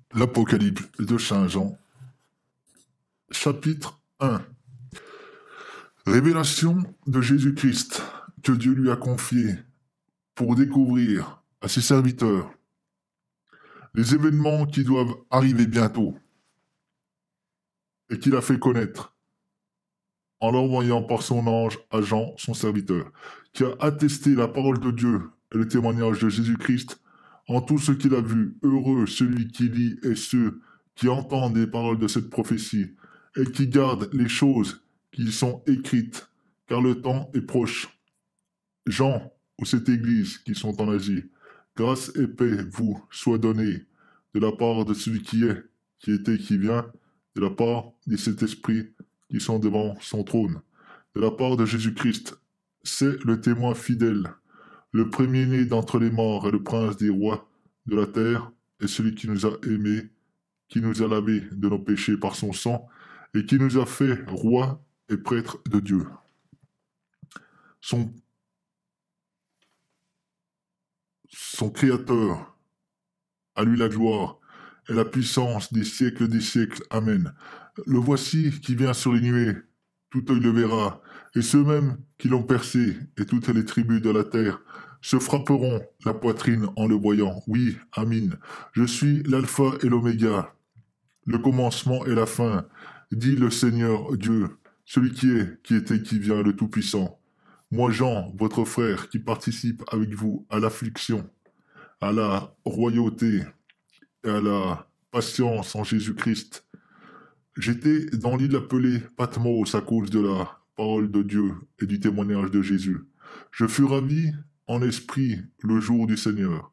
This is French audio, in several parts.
L'Apocalypse de Saint Jean, chapitre 1. Révélation de Jésus-Christ que Dieu lui a confiée pour découvrir à ses serviteurs les événements qui doivent arriver bientôt et qu'il a fait connaître en l'envoyant par son ange à Jean, son serviteur, qui a attesté la parole de Dieu et le témoignage de Jésus-Christ en tout ce qu'il a vu. Heureux celui qui lit et ceux qui entendent les paroles de cette prophétie et qui gardent les choses qui y sont écrites, car le temps est proche. Jean, ou cette Église qui sont en Asie, grâce et paix vous soient données de la part de celui qui est, qui était, qui vient, de la part de cet esprit qui sont devant son trône, de la part de Jésus-Christ. C'est le témoin fidèle, le premier-né d'entre les morts et le prince des rois de la terre, et celui qui nous a aimés, qui nous a lavés de nos péchés par son sang, et qui nous a fait rois et prêtres de Dieu. Son Créateur, à lui la gloire et la puissance des siècles. Amen. Le voici qui vient sur les nuées, tout œil le verra, et ceux mêmes qui l'ont percé, et toutes les tribus de la terre, se frapperont la poitrine en le voyant. Oui, Amin. Je suis l'alpha et l'oméga, le commencement et la fin, dit le Seigneur Dieu, celui qui est, qui était, qui vient, le Tout-Puissant. Moi, Jean, votre frère, qui participe avec vous à l'affliction, à la royauté et à la patience en Jésus-Christ. J'étais dans l'île appelée Patmos à cause de la parole de Dieu et du témoignage de Jésus. Je fus ravi en esprit le jour du Seigneur.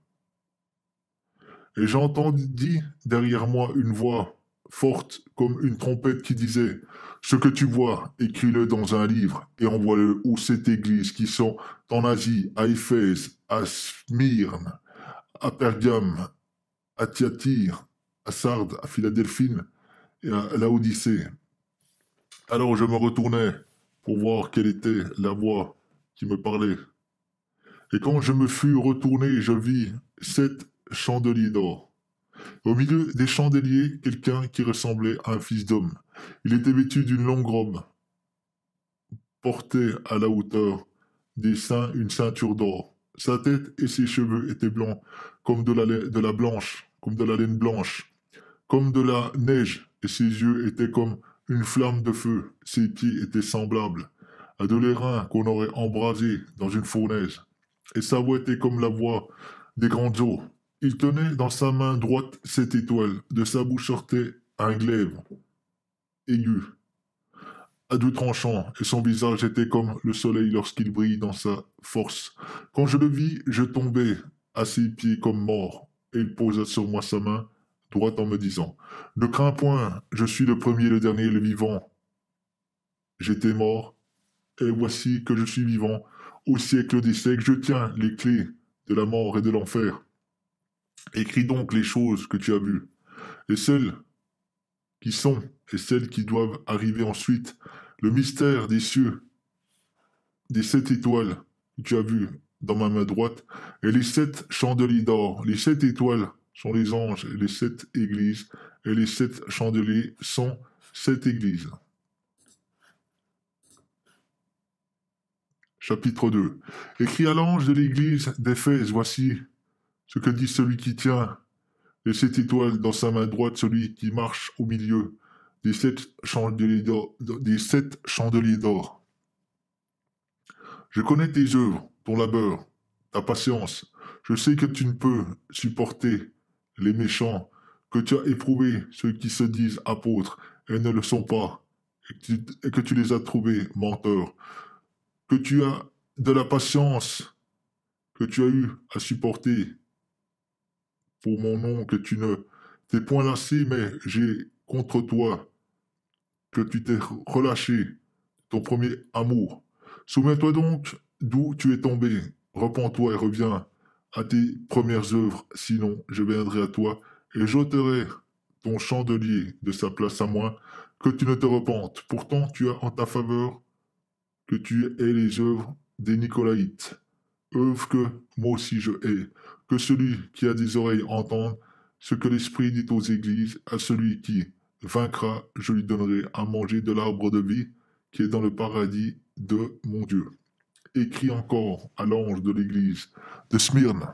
Et j'entendis derrière moi une voix forte comme une trompette qui disait « Ce que tu vois, écris-le dans un livre et envoie-le aux 7 églises qui sont en Asie, à Éphèse, à Smyrne, à Pergame, à Thyatire, à Sardes, à Philadelphie et à Laodicée. » Alors je me retournai pour voir quelle était la voix qui me parlait. Et quand je me fus retourné, je vis 7 chandeliers d'or. Au milieu des chandeliers, quelqu'un qui ressemblait à un fils d'homme. Il était vêtu d'une longue robe, portait à la hauteur des seins une ceinture d'or. Sa tête et ses cheveux étaient blancs comme de la blanche, comme de la laine blanche, comme de la neige, et ses yeux étaient comme une flamme de feu. Ses pieds étaient semblables à de l'airain qu'on aurait embrasé dans une fournaise, et sa voix était comme la voix des grandes eaux. Il tenait dans sa main droite 7 étoiles, de sa bouche sortait un glaive aigu, à deux tranchants, et son visage était comme le soleil lorsqu'il brille dans sa force. Quand je le vis, je tombai à ses pieds comme mort, et il posa sur moi sa main droite en me disant « Ne crains point, je suis le premier, le dernier, le vivant. J'étais mort, et voici que je suis vivant. Au siècle des siècles, je tiens les clés de la mort et de l'enfer. Écris donc les choses que tu as vues, et celles qui sont, et celles qui doivent arriver ensuite, le mystère des cieux, des 7 étoiles que tu as vues dans ma main droite, et les 7 chandeliers d'or. Les 7 étoiles sont les anges et les 7 églises, et les 7 chandeliers sont 7 églises. Chapitre 2. Écrit à l'ange de l'église d'Éphèse, voici ce que dit celui qui tient les 7 étoiles dans sa main droite, celui qui marche au milieu des 7 chandeliers d'or. Je connais tes œuvres, ton labeur, ta patience. Je sais que tu ne peux supporter les méchants, que tu as éprouvé ceux qui se disent apôtres et ne le sont pas, et que tu les as trouvés menteurs, que tu as de la patience, que tu as eu à supporter pour mon nom, que tu ne t'es point lassé, mais j'ai contre toi, que tu t'es relâché, ton premier amour. Souviens-toi donc d'où tu es tombé, repens-toi et reviens à tes premières œuvres, sinon je viendrai à toi et j'ôterai ton chandelier de sa place à moi, que tu ne te repentes. Pourtant tu as en ta faveur que tu hais les œuvres des Nicolaïtes, œuvres que moi aussi je hais. Que celui qui a des oreilles entende ce que l'Esprit dit aux églises, à celui qui vaincra, je lui donnerai à manger de l'arbre de vie qui est dans le paradis de mon Dieu. Écrit encore à l'ange de l'église de Smyrne.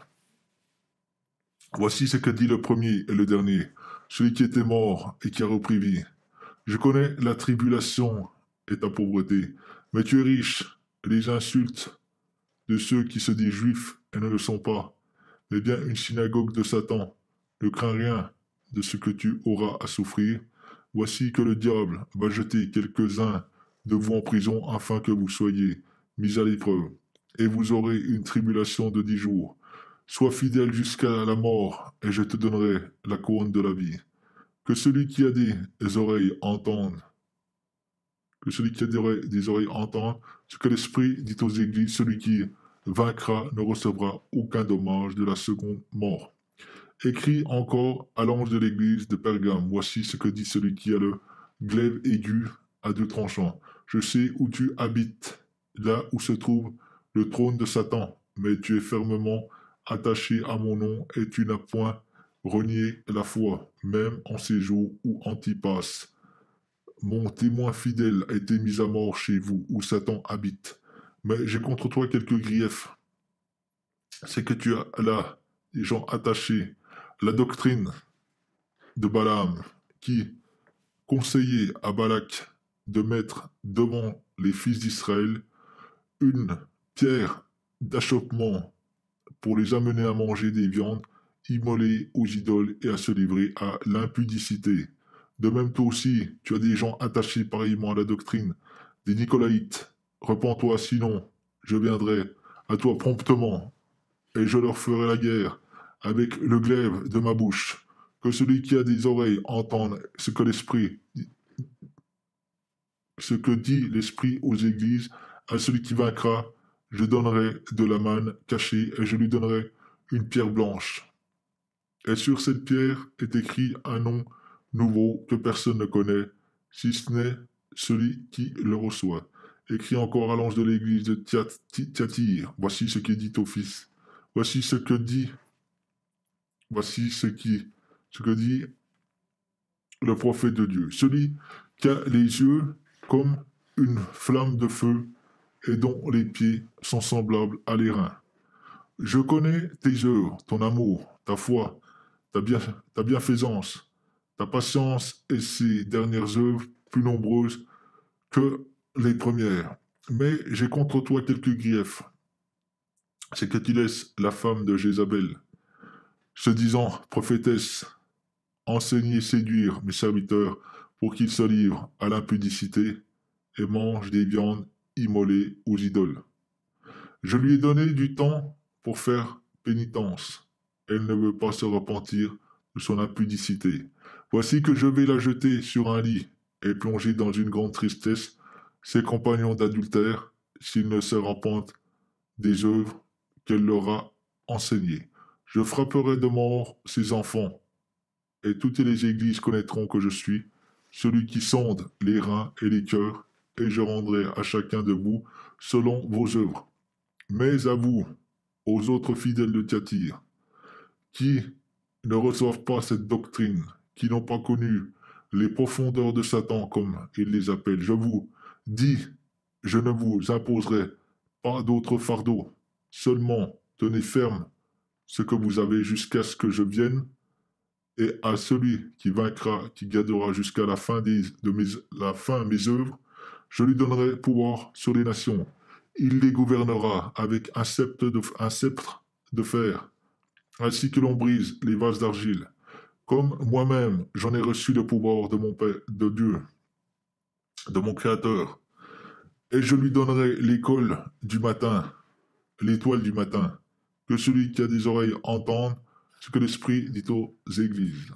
Voici ce que dit le premier et le dernier, celui qui était mort et qui a repris vie. Je connais la tribulation et ta pauvreté, mais tu es riche, et les insultes de ceux qui se disent juifs et ne le sont pas, mais bien une synagogue de Satan. Ne crains rien de ce que tu auras à souffrir. Voici que le diable va jeter quelques-uns de vous en prison afin que vous soyez mis à l'épreuve, et vous aurez une tribulation de 10 jours. Sois fidèle jusqu'à la mort, et je te donnerai la couronne de la vie. Que celui qui a des oreilles entende, que celui qui a des oreilles entende ce que l'Esprit dit aux églises, celui qui vaincra ne recevra aucun dommage de la seconde mort. Écrit encore à l'ange de l'église de Pergame, voici ce que dit celui qui a le glaive aigu à 2 tranchants. Je sais où tu habites, là où se trouve le trône de Satan, mais tu es fermement attaché à mon nom et tu n'as point renié la foi, même en ces jours où Antipas, mon témoin fidèle, a été mis à mort chez vous, où Satan habite. Mais j'ai contre toi quelques griefs. C'est que tu as là des gens attachés à la doctrine de Balaam, qui conseillait à Balak de mettre devant les fils d'Israël une pierre d'achoppement pour les amener à manger des viandes immolées aux idoles et à se livrer à l'impudicité. De même, toi aussi, tu as des gens attachés pareillement à la doctrine des Nicolaïtes. Repens-toi, sinon je viendrai à toi promptement, et je leur ferai la guerre avec le glaive de ma bouche. Que celui qui a des oreilles entende ce que dit l'Esprit aux églises. À celui qui vaincra, je donnerai de la manne cachée et je lui donnerai une pierre blanche. Et sur cette pierre est écrit un nom nouveau que personne ne connaît, si ce n'est celui qui le reçoit. Écrit encore à l'ange de l'église de Thyatire, voici ce qui est dit au Fils. Voici ce que dit, voici ce que dit le prophète de Dieu. Celui qui a les yeux comme une flamme de feu et dont les pieds sont semblables à l'airain. Je connais tes œuvres, ton amour, ta foi, ta bienfaisance, ta patience et ces dernières œuvres plus nombreuses que les premières. Mais j'ai contre toi quelques griefs. C'est que tu laisses la femme de Jézabel, se disant prophétesse, enseigner et séduire mes serviteurs pour qu'ils se livrent à l'impudicité et mangent des viandes immolées aux idoles. Je lui ai donné du temps pour faire pénitence. Elle ne veut pas se repentir de son impudicité. Voici que je vais la jeter sur un lit et plonger dans une grande tristesse ses compagnons d'adultère s'ils ne se repentent des œuvres qu'elle leur a enseignées. Je frapperai de mort ses enfants, et toutes les églises connaîtront que je suis celui qui sonde les reins et les cœurs, et je rendrai à chacun de vous selon vos œuvres. Mais à vous, aux autres fidèles de Thyatire, qui ne reçoivent pas cette doctrine, qui n'ont pas connu les profondeurs de Satan, comme il les appelle, je vous dis, je ne vous imposerai pas d'autre fardeau, seulement tenez ferme ce que vous avez jusqu'à ce que je vienne, et à celui qui vaincra, qui gardera jusqu'à la fin mes œuvres, je lui donnerai pouvoir sur les nations. Il les gouvernera avec un sceptre de fer, ainsi que l'on brise les vases d'argile. Comme moi-même, j'en ai reçu le pouvoir de mon Père, de Dieu, de mon Créateur. Et je lui donnerai l'école du matin, l'étoile du matin. Que celui qui a des oreilles entende ce que l'Esprit dit aux églises.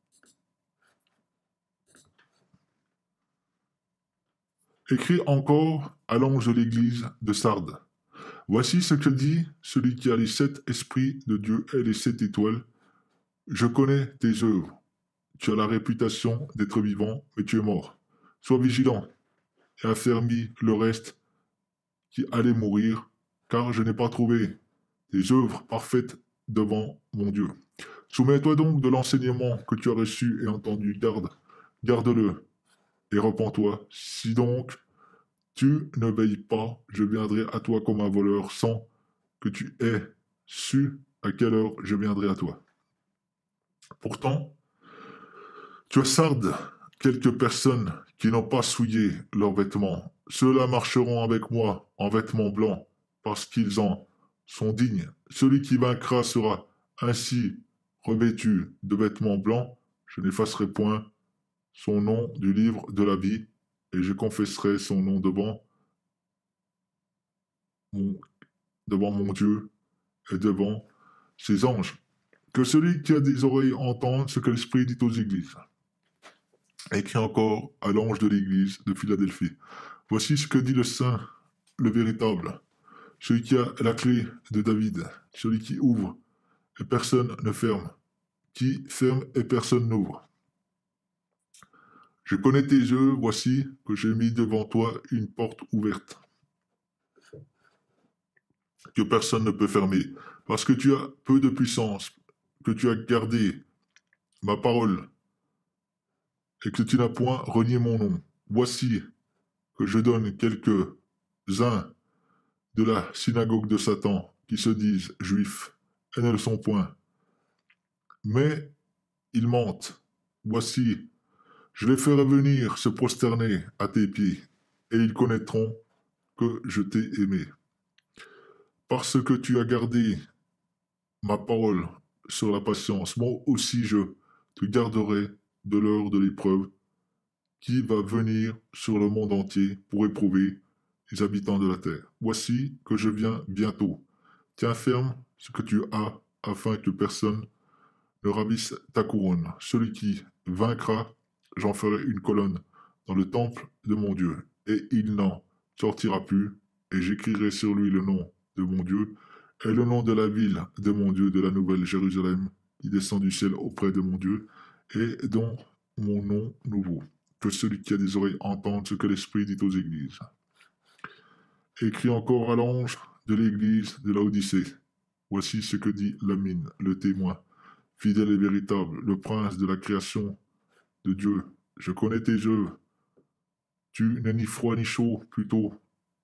Écrit encore à l'ange de l'église de Sardes. Voici ce que dit celui qui a les 7 esprits de Dieu et les 7 étoiles. Je connais tes œuvres. Tu as la réputation d'être vivant, mais tu es mort. Sois vigilant et affermis le reste qui allait mourir, car je n'ai pas trouvé tes œuvres parfaites devant mon Dieu. Soumets-toi donc de l'enseignement que tu as reçu et entendu, garde-le, et repens-toi. Si donc tu ne veilles pas, je viendrai à toi comme un voleur sans que tu aies su à quelle heure je viendrai à toi. Pourtant, tu hasardes quelques personnes qui n'ont pas souillé leurs vêtements. Ceux-là marcheront avec moi en vêtements blancs, parce qu'ils en sont dignes. Celui qui vaincra sera ainsi revêtu de vêtements blancs. Je n'effacerai point son nom du livre de la vie, et je confesserai son nom mon, devant mon Dieu et devant ses anges. Que celui qui a des oreilles entende ce que l'Esprit dit aux églises. Écrit encore à l'ange de l'église de Philadelphie. Voici ce que dit le Saint, le véritable, celui qui a la clé de David, celui qui ouvre et personne ne ferme, qui ferme et personne n'ouvre. Je connais tes yeux, voici que j'ai mis devant toi une porte ouverte, que personne ne peut fermer, parce que tu as peu de puissance, que tu as gardé ma parole, et que tu n'as point renié mon nom. Voici que je donne quelques-uns de la synagogue de Satan qui se disent juifs et ne le sont point. Mais ils mentent. Voici, je les ferai venir se prosterner à tes pieds, et ils connaîtront que je t'ai aimé. Parce que tu as gardé ma parole sur la patience, moi aussi je te garderai de l'heure de l'épreuve qui va venir sur le monde entier pour éprouver les habitants de la terre. Voici que je viens bientôt. Tiens ferme ce que tu as, afin que personne ne ravisse ta couronne. Celui qui vaincra, j'en ferai une colonne dans le temple de mon Dieu, et il n'en sortira plus, et j'écrirai sur lui le nom de mon Dieu, et le nom de la ville de mon Dieu, de la nouvelle Jérusalem, qui descend du ciel auprès de mon Dieu, et dont mon nom nouveau. Que celui qui a des oreilles entende ce que l'Esprit dit aux églises. Écrit encore à l'ange de l'église de Laodicée. Voici ce que dit Lamine, le témoin, fidèle et véritable, le prince de la création de Dieu. Je connais tes œuvres. Tu n'es ni froid ni chaud, plutôt,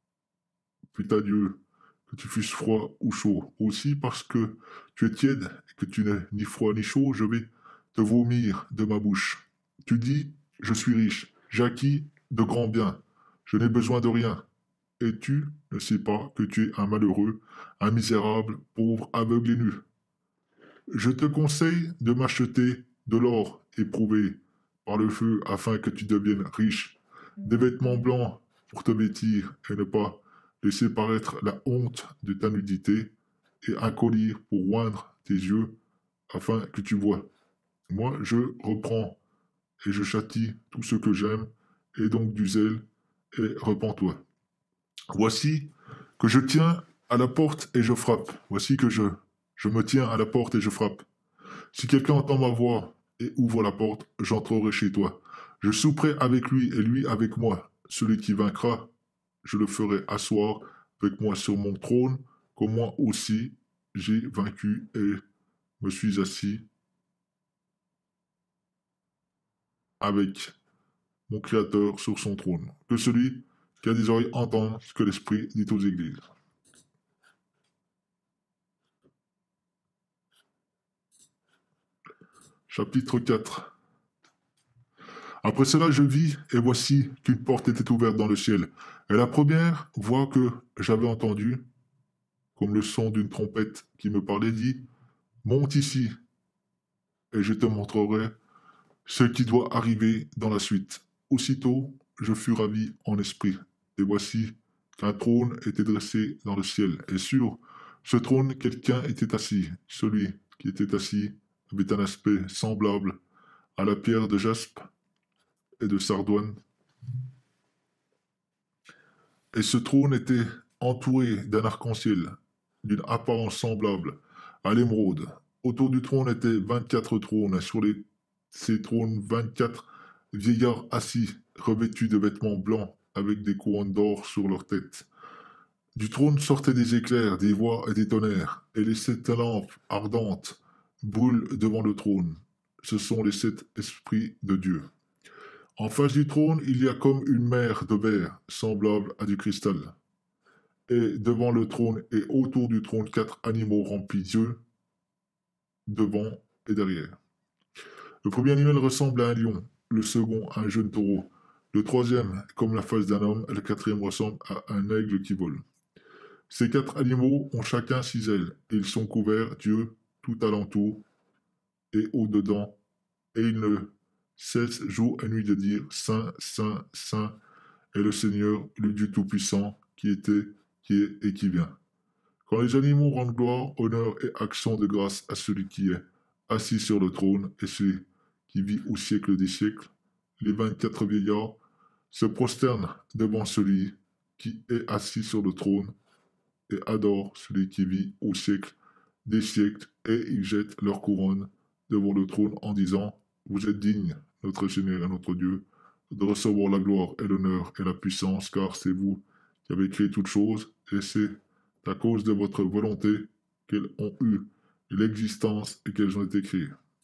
pût à Dieu, que tu fusses froid ou chaud. Aussi parce que tu es tiède et que tu n'es ni froid ni chaud, je vais te vomir de ma bouche. Tu dis, je suis riche, j'ai acquis de grands biens, je n'ai besoin de rien. Et tu ne sais pas que tu es un malheureux, un misérable, pauvre, aveugle et nu. Je te conseille de m'acheter de l'or éprouvé par le feu afin que tu deviennes riche, des vêtements blancs pour te vêtir et ne pas laisser paraître la honte de ta nudité, et un collier pour oindre tes yeux afin que tu vois. Moi, je reprends et je châtie tout ce que j'aime, et donc du zèle, et repens-toi. Voici que je tiens à la porte et je frappe. Voici que je me tiens à la porte et je frappe. Si quelqu'un entend ma voix et ouvre la porte, j'entrerai chez toi. Je souperai avec lui et lui avec moi. Celui qui vaincra, je le ferai asseoir avec moi sur mon trône, comme moi aussi j'ai vaincu et me suis assis avec mon Créateur sur son trône. Que celui qui a des oreilles entende ce que l'Esprit dit aux églises. Chapitre 4. Après cela, je vis, et voici qu'une porte était ouverte dans le ciel. Et la première voix que j'avais entendue, comme le son d'une trompette qui me parlait, dit, monte ici, et je te montrerai ce qui doit arriver dans la suite. Aussitôt, je fus ravi en esprit, et voici qu'un trône était dressé dans le ciel, et sur ce trône, quelqu'un était assis. Celui qui était assis avait un aspect semblable à la pierre de jaspe et de sardoine. Et ce trône était entouré d'un arc-en-ciel, d'une apparence semblable à l'émeraude. Autour du trône étaient 24 trônes, et sur ces trônes, 24 vieillards assis, revêtus de vêtements blancs, avec des couronnes d'or sur leurs têtes. Du trône sortaient des éclairs, des voix et des tonnerres, et les 7 lampes ardentes brûlent devant le trône. Ce sont les 7 esprits de Dieu. En face du trône, il y a comme une mer de verre, semblable à du cristal. Et devant le trône et autour du trône, 4 animaux remplis d'yeux, devant et derrière. Le premier animal ressemble à un lion, le second à un jeune taureau, le troisième comme la face d'un homme, et le quatrième ressemble à un aigle qui vole. Ces 4 animaux ont chacun 6 ailes, et ils sont couverts d'yeux tout alentour et au-dedans, et ils ne cessent jour et nuit de dire Saint, Saint, Saint est le Seigneur, le Dieu Tout-Puissant, qui était, qui est et qui vient. Quand les animaux rendent gloire, honneur et action de grâce à celui qui est assis sur le trône et celui qui vit au siècle des siècles, les 24 vieillards se prosternent devant celui qui est assis sur le trône et adorent celui qui vit au siècle des siècles, et ils jettent leur couronne devant le trône en disant « Vous êtes digne, notre Seigneur et notre Dieu, de recevoir la gloire et l'honneur et la puissance, car c'est vous qui avez créé toutes choses, et c'est à cause de votre volonté qu'elles ont eu l'existence et qu'elles ont été créées. »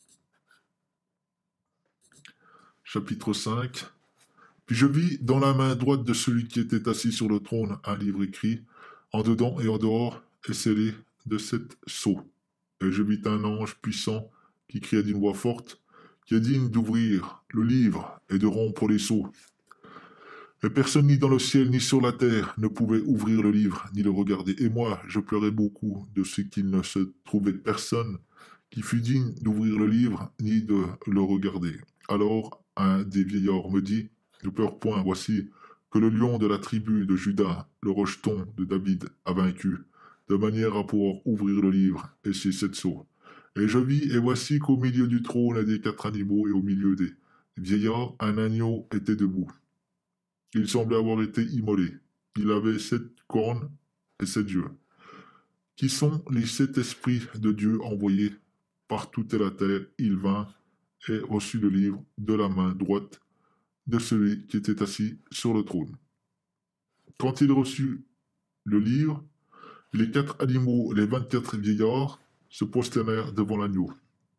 Chapitre 5. Puis je vis dans la main droite de celui qui était assis sur le trône un livre écrit, en dedans et en dehors, et scellé de 7 sceaux. Et je vis un ange puissant qui criait d'une voix forte, qui est digne d'ouvrir le livre et de rompre les sceaux. Et personne ni dans le ciel ni sur la terre ne pouvait ouvrir le livre ni le regarder. Et moi, je pleurais beaucoup de ce qu'il ne se trouvait personne qui fût digne d'ouvrir le livre ni de le regarder. Alors un des vieillards me dit, ne pleure point, voici que le lion de la tribu de Juda, le rejeton de David, a vaincu, de manière à pouvoir ouvrir le livre et ses 7 sceaux. Et je vis, et voici qu'au milieu du trône et des 4 animaux, et au milieu des vieillards, un agneau était debout. Il semblait avoir été immolé. Il avait 7 cornes et 7 yeux, qui sont les 7 esprits de Dieu envoyés par toute la terre. Il vint et reçut le livre de la main droite de celui qui était assis sur le trône. Quand il reçut le livre, les 4 animaux, les 24 vieillards, se prosternèrent devant l'agneau,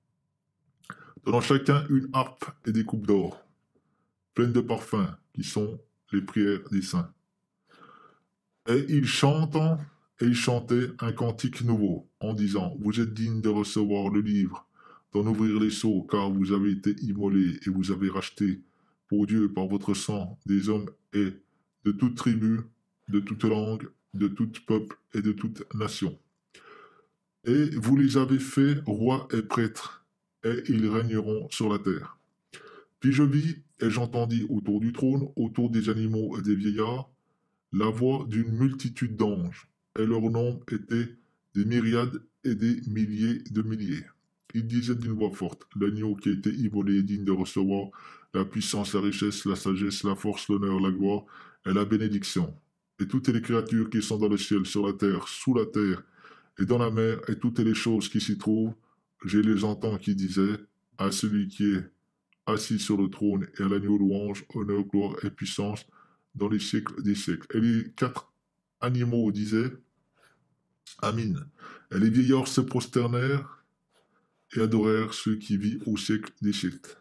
donnant chacun une harpe et des coupes d'or, pleines de parfums, qui sont les prières des saints. Et ils chantaient un cantique nouveau, en disant, vous êtes dignes de recevoir le livre, d'en ouvrir les sceaux, car vous avez été immolés et vous avez racheté pour Dieu par votre sang des hommes et de toute tribu, de toute langue, de tout peuple et de toute nation. Et vous les avez faits rois et prêtres, et ils régneront sur la terre. Puis je vis et j'entendis autour du trône, autour des animaux et des vieillards, la voix d'une multitude d'anges, et leur nombre était des myriades et des milliers de milliers. Ils disaient d'une voix forte, l'agneau qui a été immolé est digne de recevoir la puissance, la richesse, la sagesse, la force, l'honneur, la gloire et la bénédiction. Et toutes les créatures qui sont dans le ciel, sur la terre, sous la terre, et dans la mer, et toutes les choses qui s'y trouvent, je les entends qui disaient, à celui qui est assis sur le trône et à l'agneau louange, honneur, gloire et puissance, dans les siècles des siècles. Et les 4 animaux disaient Amin. Et les vieillards se prosternèrent et adorèrent celui qui vit au siècle des siècles.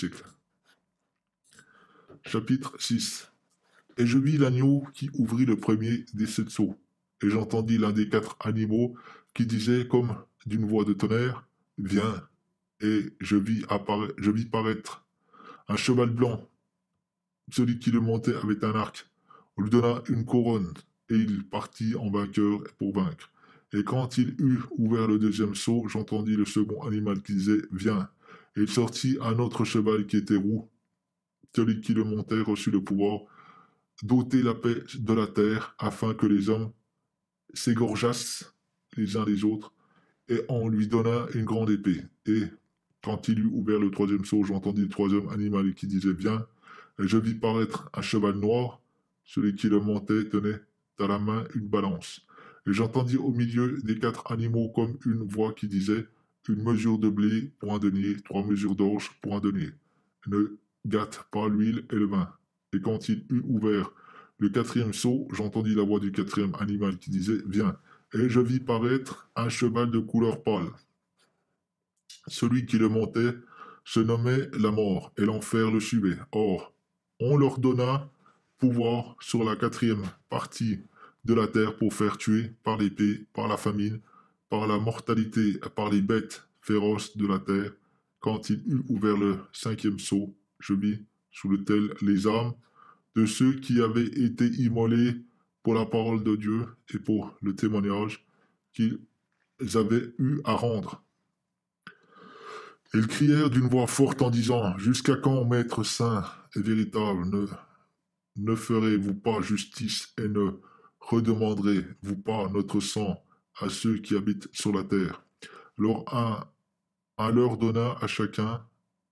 Chapitre 6. Et je vis l'agneau qui ouvrit le premier des 7 sceaux. Et j'entendis l'un des 4 animaux qui disait comme d'une voix de tonnerre Viens. Et je vis paraître un cheval blanc. Celui qui le montait avait un arc. On lui donna une couronne, et il partit en vainqueur pour vaincre. Et quand il eut ouvert le deuxième sceau, j'entendis le second animal qui disait « Viens !» Et il sortit un autre cheval qui était roux. Celui qui le montait reçut le pouvoir d'ôter la paix de la terre, afin que les hommes s'égorgeassent les uns les autres, et on lui donna une grande épée. Et quand il eut ouvert le troisième sceau, j'entendis le troisième animal qui disait « Viens !» Et je vis paraître un cheval noir. Celui qui le montait tenait à la main une balance. Et j'entendis au milieu des 4 animaux comme une voix qui disait une mesure de blé pour un denier, 3 mesures d'orge pour un denier. Ne gâte pas l'huile et le vin. Et quand il eut ouvert le 4e sceau, j'entendis la voix du 4e animal qui disait Viens. Et je vis paraître un cheval de couleur pâle. Celui qui le montait se nommait la mort, et l'enfer le suivait. Or, on leur donna pouvoir sur la quatrième partie de la terre pour faire tuer par l'épée, par la famine, par la mortalité, par les bêtes féroces de la terre. Quand il eut ouvert le cinquième sceau, je vis sous l'autel les âmes de ceux qui avaient été immolés pour la parole de Dieu et pour le témoignage qu'ils avaient eu à rendre. Ils crièrent d'une voix forte en disant: Jusqu'à quand, Maître saint et véritable, ne ferez-vous pas justice et ne redemanderez-vous pas notre sang à ceux qui habitent sur la terre? Alors un leur donna à chacun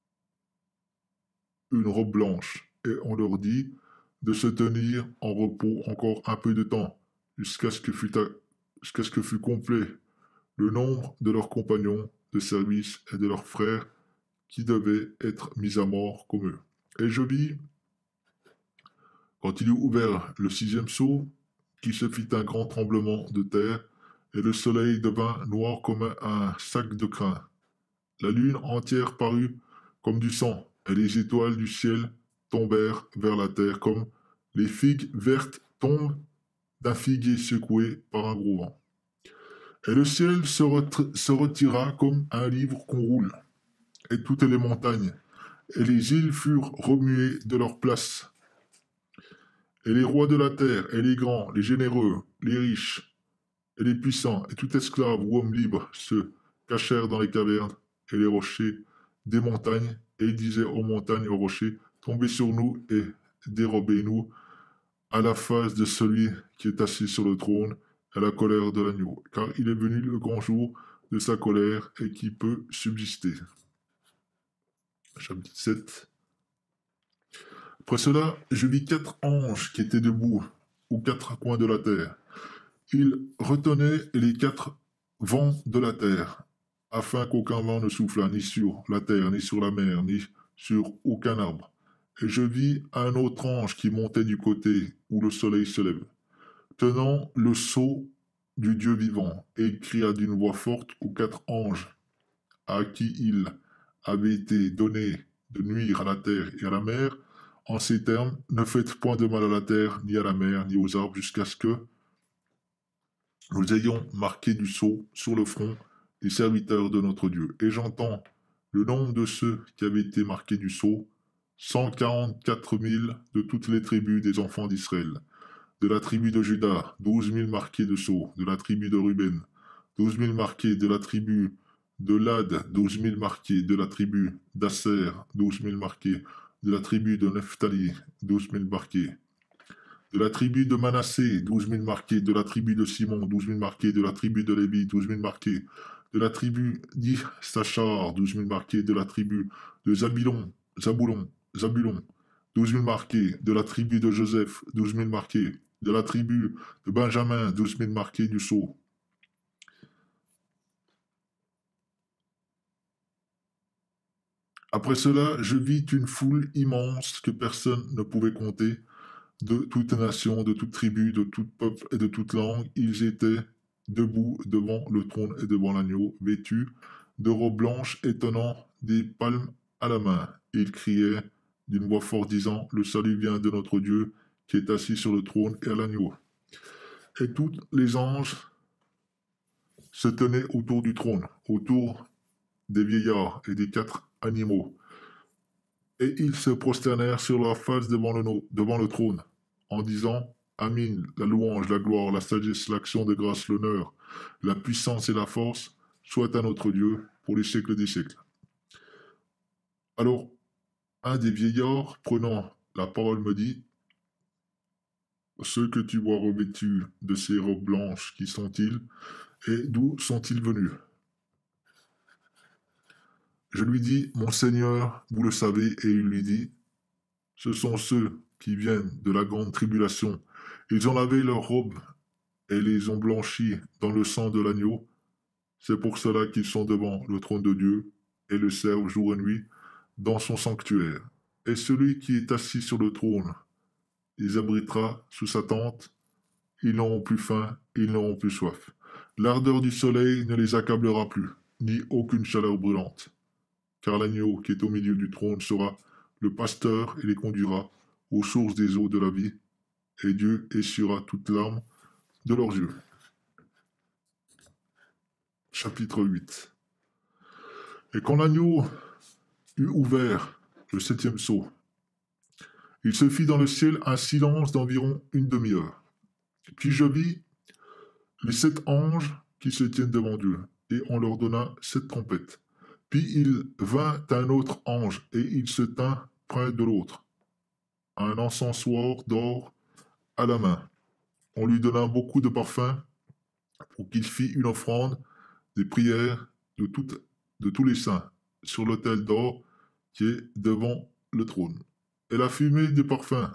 une robe blanche, et on leur dit de se tenir en repos encore un peu de temps, jusqu'à ce que fût complet le nombre de leurs compagnons de service et de leurs frères qui devaient être mis à mort comme eux. Et je vis, quand il eut ouvert le sixième sceau, qu'il se fit un grand tremblement de terre, et le soleil devint noir comme un sac de crin. La lune entière parut comme du sang, et les étoiles du ciel tombèrent vers la terre comme les figues vertes tombent d'un figuier secoué par un gros vent. Et le ciel se retira comme un livre qu'on roule, et toutes les montagnes et les îles furent remuées de leur place. Et les rois de la terre, et les grands, les généreux, les riches, et les puissants, et tout esclave ou homme libre se cachèrent dans les cavernes et les rochers des montagnes, et ils disaient aux montagnes et aux rochers: Tombez sur nous et dérobez-nous à la face de celui qui est assis sur le trône, à la colère de l'agneau, car il est venu le grand jour de sa colère, et qui peut subsister. Chapitre 7. Après cela, je vis 4 anges qui étaient debout aux 4 coins de la terre. Ils retenaient les 4 vents de la terre, afin qu'aucun vent ne soufflât ni sur la terre, ni sur la mer, ni sur aucun arbre. Et je vis un autre ange qui montait du côté où le soleil se lève, tenant le sceau du Dieu vivant, et il cria d'une voix forte aux 4 anges à qui il avait été donné de nuire à la terre et à la mer, en ces termes: Ne faites point de mal à la terre, ni à la mer, ni aux arbres, jusqu'à ce que nous ayons marqué du sceau sur le front des serviteurs de notre Dieu. Et j'entends le nombre de ceux qui avaient été marqués du sceau: 144 000 de toutes les tribus des enfants d'Israël. De la tribu de Juda, 12 000 marqués de sceau. De la tribu de Ruben, 12 000 marqués. De la tribu de Lad, 12 000 marqués. De la tribu d'Asser, 12 000 marqués. De la tribu de Nephtali, 12 000 marqués. De la tribu de Manassé, 12 000 marqués. De la tribu de Simon, 12 000 marqués. De la tribu de Lévi, 12 000 marqués. De la tribu d'Issachar, 12 000 marqués. De la tribu de Zabulon, 12 000 marqués. De la tribu de Joseph, 12 000 marqués. De la tribu de Benjamin, 12 000 marqués du sceau. Après cela, je vis une foule immense que personne ne pouvait compter, de toute nation, de toute tribu, de tout peuple et de toute langue. Ils étaient debout devant le trône et devant l'agneau, vêtus de robes blanches et tenant des palmes à la main. Ils criaient d'une voix forte, disant: Le salut vient de notre Dieu qui est assis sur le trône et à l'agneau. Et tous les anges se tenaient autour du trône, autour des vieillards et des 4 animaux. Et ils se prosternèrent sur leur face devant le trône, en disant: Amin, la louange, la gloire, la sagesse, l'action de grâce, l'honneur, la puissance et la force soient à notre Dieu pour les siècles des siècles. Alors, un des vieillards, prenant la parole, me dit: Ceux que tu vois revêtus de ces robes blanches, qui sont-ils, et d'où sont-ils venus? Je lui dis: Mon Seigneur, vous le savez. Et il lui dit: Ce sont ceux qui viennent de la grande tribulation. Ils ont lavé leurs robes et les ont blanchis dans le sang de l'agneau. C'est pour cela qu'ils sont devant le trône de Dieu et le servent jour et nuit dans son sanctuaire. Et celui qui est assis sur le trône les abritera sous sa tente. Ils n'auront plus faim, ils n'auront plus soif. L'ardeur du soleil ne les accablera plus. ni aucune chaleur brûlante. Car l'agneau qui est au milieu du trône sera le pasteur et les conduira aux sources des eaux de la vie, et Dieu essuiera toute larme de leurs yeux. Chapitre 8. Et quand l'agneau eut ouvert le septième sceau, il se fit dans le ciel un silence d'environ une demi-heure. Puis je vis les 7 anges qui se tiennent devant Dieu, et on leur donna 7 trompettes. Puis il vint un autre ange, et il se tint près de l'autre, un encensoir d'or à la main. On lui donna beaucoup de parfums pour qu'il fît une offrande des prières de tous les saints sur l'autel d'or qui est devant le trône. Et la fumée des parfums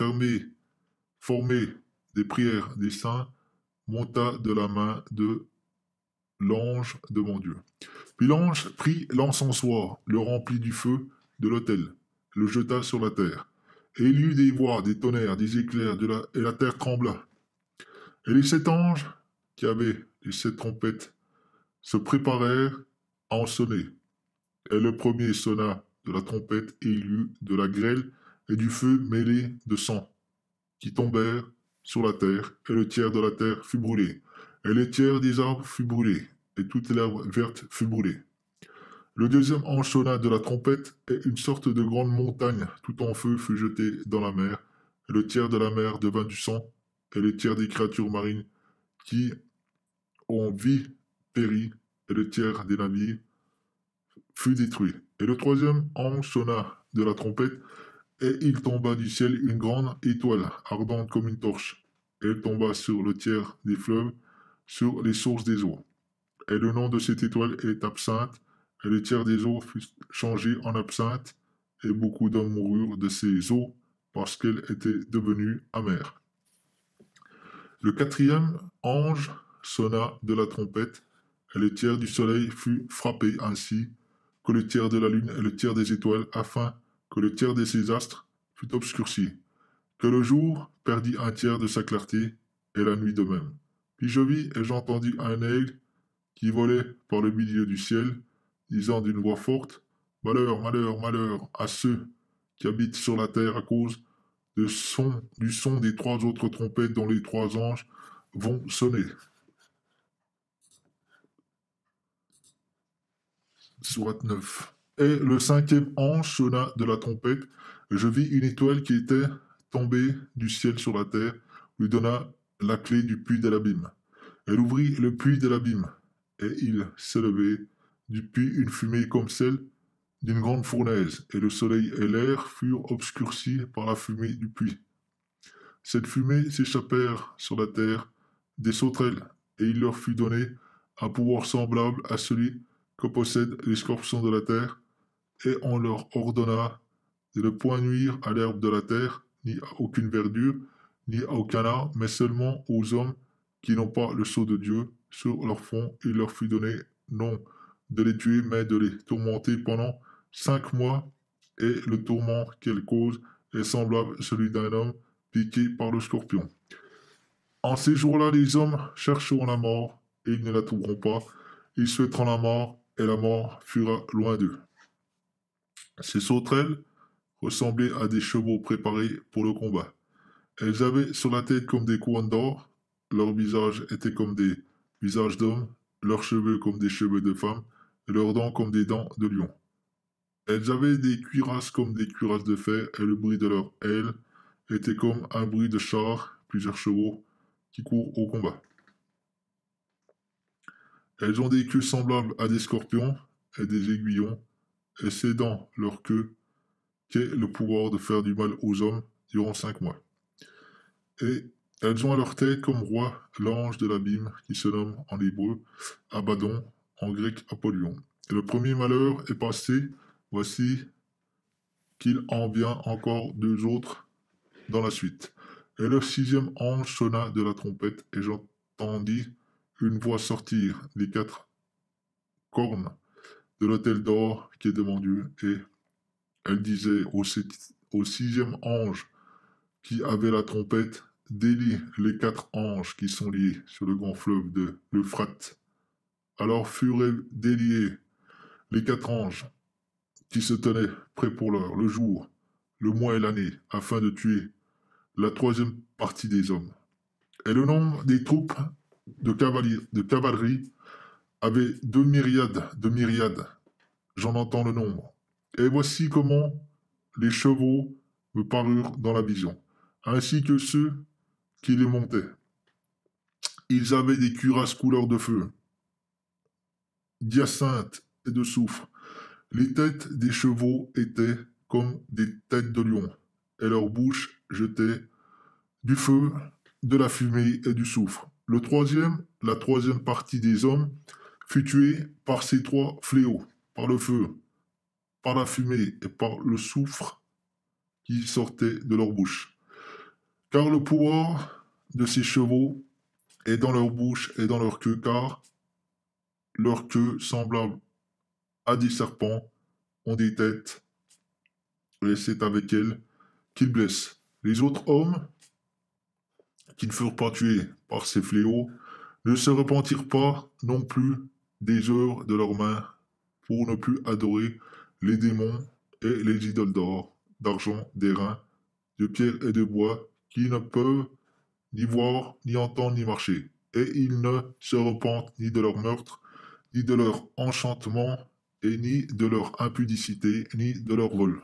formée des prières des saints monta de la main de l'ange devant Dieu. Puis l'ange prit l'encensoir, le remplit du feu de l'autel, le jeta sur la terre. Et il y eut des voix, des tonnerres, des éclairs, et la terre trembla. Et les 7 anges, qui avaient les 7 trompettes, se préparèrent à en sonner. Et le premier sonna de la trompette, et il y eut de la grêle et du feu mêlé de sang, qui tombèrent sur la terre, et le tiers de la terre fut brûlé, et le tiers des arbres fut brûlé, et toute l'herbe verte fut brûlée. Le deuxième ange sonna de la trompette, et une sorte de grande montagne tout en feu fut jetée dans la mer, et le tiers de la mer devint du sang, et le tiers des créatures marines qui ont vie périt, et le tiers des navires fut détruit. Et le troisième ange sonna de la trompette, et il tomba du ciel une grande étoile, ardente comme une torche. Et elle tomba sur le tiers des fleuves, sur les sources des eaux. Et le nom de cette étoile est Absinthe, et le tiers des eaux fut changé en absinthe, et beaucoup d'hommes moururent de ces eaux, parce qu'elles étaient devenues amères. Le quatrième ange sonna de la trompette, et le tiers du soleil fut frappé ainsi que le tiers de la lune et le tiers des étoiles, afin que le tiers de ses astres fût obscurci, que le jour perdit un tiers de sa clarté, et la nuit de même. Puis je vis et j'entendis un aigle qui volait par le milieu du ciel, disant d'une voix forte, « Malheur, malheur, malheur à ceux qui habitent sur la terre à cause du son des 3 autres trompettes dont les 3 anges vont sonner. » Sourate 9. Et le cinquième ange sonna de la trompette, et je vis une étoile qui était tombée du ciel sur la terre, lui donna la clé du puits de l'abîme. Elle ouvrit le puits de l'abîme, et il s'élevait du puits une fumée comme celle d'une grande fournaise, et le soleil et l'air furent obscurcis par la fumée du puits. Cette fumée s'échappèrent sur la terre des sauterelles, et il leur fut donné un pouvoir semblable à celui que possèdent les scorpions de la terre, et on leur ordonna de ne point nuire à l'herbe de la terre, ni à aucune verdure, ni à aucun arbre, mais seulement aux hommes qui n'ont pas le sceau de Dieu sur leur front. Il leur fut donné non de les tuer, mais de les tourmenter pendant 5 mois, et le tourment qu'elle cause est semblable à celui d'un homme piqué par le scorpion. En ces jours-là, les hommes chercheront la mort, et ils ne la trouveront pas. Ils souhaiteront la mort, et la mort fuira loin d'eux. Ces sauterelles ressemblaient à des chevaux préparés pour le combat. Elles avaient sur la tête comme des couronnes d'or, leurs visages étaient comme des visages d'hommes, leurs cheveux comme des cheveux de femmes, et leurs dents comme des dents de lion. Elles avaient des cuirasses comme des cuirasses de fer, et le bruit de leurs ailes était comme un bruit de chars, plusieurs chevaux, qui courent au combat. Elles ont des queues semblables à des scorpions et des aiguillons, et c'est dans leur queue qu'est le pouvoir de faire du mal aux hommes durant 5 mois. Et elles ont à leur tête comme roi l'ange de l'abîme, qui se nomme en hébreu Abaddon, en grec Apollyon. Et le premier malheur est passé, voici qu'il en vient encore 2 autres dans la suite. Et le sixième ange sonna de la trompette, et j'entendis une voix sortir des 4 cornes de l'autel d'or qui est devant Dieu, et elle disait au sixième ange qui avait la trompette, délie les 4 anges qui sont liés sur le grand fleuve de l'Euphrate Alors furent déliés les 4 anges qui se tenaient prêts pour l'heure, le jour, le mois et l'année, afin de tuer la troisième partie des hommes. Et le nombre des troupes de cavalerie avait 2 myriades de myriades. J'en entends le nombre. Et voici comment les chevaux me parurent dans la vision, ainsi que ceux qui les montaient. Ils avaient des cuirasses couleur de feu, d'hyacinthe et de soufre. Les têtes des chevaux étaient comme des têtes de lions, et leurs bouches jetaient du feu, de la fumée et du soufre. La troisième partie des hommes fut tuée par ces 3 fléaux, par le feu, par la fumée et par le soufre qui sortait de leur bouche. Car le pouvoir de ces chevaux est dans leur bouche et dans leur queue, car leur queue semblable à des serpents ont des têtes, et c'est avec elles qu'ils blessent. Les autres hommes qui ne furent pas tués par ces fléaux ne se repentirent pas non plus des œuvres de leurs mains pour ne plus adorer les démons et les idoles d'or, d'argent, d'airain, de pierre et de bois, qui ne peuvent ni voir, ni entendre, ni marcher. Et ils ne se repentent ni de leur meurtre, ni de leur enchantement, et ni de leur impudicité, ni de leur vol.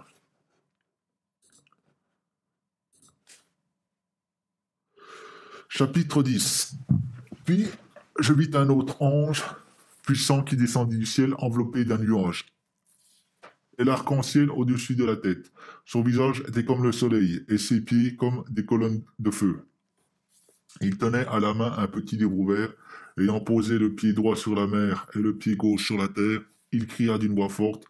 Chapitre 10. Puis je vis un autre ange puissant qui descendit du ciel enveloppé d'un nuage, et l'arc-en-ciel au-dessus de la tête. Son visage était comme le soleil, et ses pieds comme des colonnes de feu. Il tenait à la main un petit livre ouvert, ayant posé le pied droit sur la mer et le pied gauche sur la terre, il cria d'une voix forte,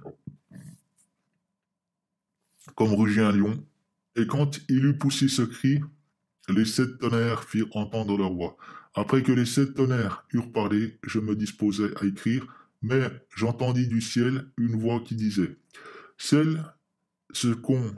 comme rugit un lion, et quand il eut poussé ce cri, les 7 tonnerres firent entendre leur voix. Après que les 7 tonnerres eurent parlé, je me disposais à écrire, mais j'entendis du ciel une voix qui disait, Celle, ce qu'on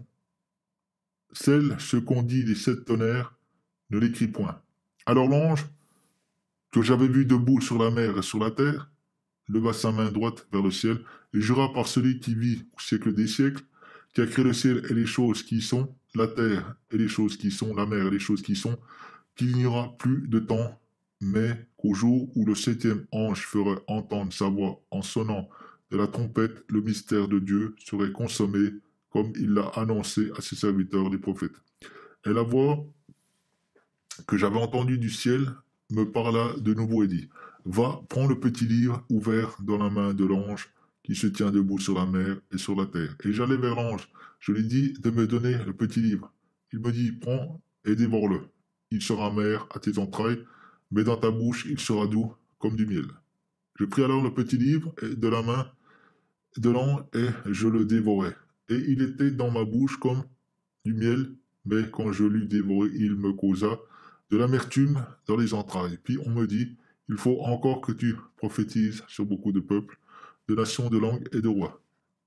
dit les 7 tonnerres, ne l'écrit point. Alors l'ange, que j'avais vu debout sur la mer et sur la terre, leva sa main droite vers le ciel et jura par celui qui vit au siècle des siècles, qui a créé le ciel et les choses qui y sont, la terre et les choses qui y sont, la mer et les choses qui y sont, qu'il n'y aura plus de temps, mais qu'au jour où le 7e ange ferait entendre sa voix en sonnant de la trompette, le mystère de Dieu serait consommé comme il l'a annoncé à ses serviteurs les prophètes. Et la voix que j'avais entendue du ciel me parla de nouveau et dit, Va, prends le petit livre ouvert dans la main de l'ange qui se tient debout sur la mer et sur la terre. Et j'allai vers l'ange. Je lui dis de me donner le petit livre. Il me dit, prends et dévore-le. Il sera amer à tes entrailles, mais dans ta bouche il sera doux comme du miel. Je pris alors le petit livre de la main de l'ange et je le dévorai. Et il était dans ma bouche comme du miel, mais quand je l'eus dévoré, il me causa de l'amertume dans les entrailles. Puis on me dit, il faut encore que tu prophétises sur beaucoup de peuples, de nations, de langues et de rois.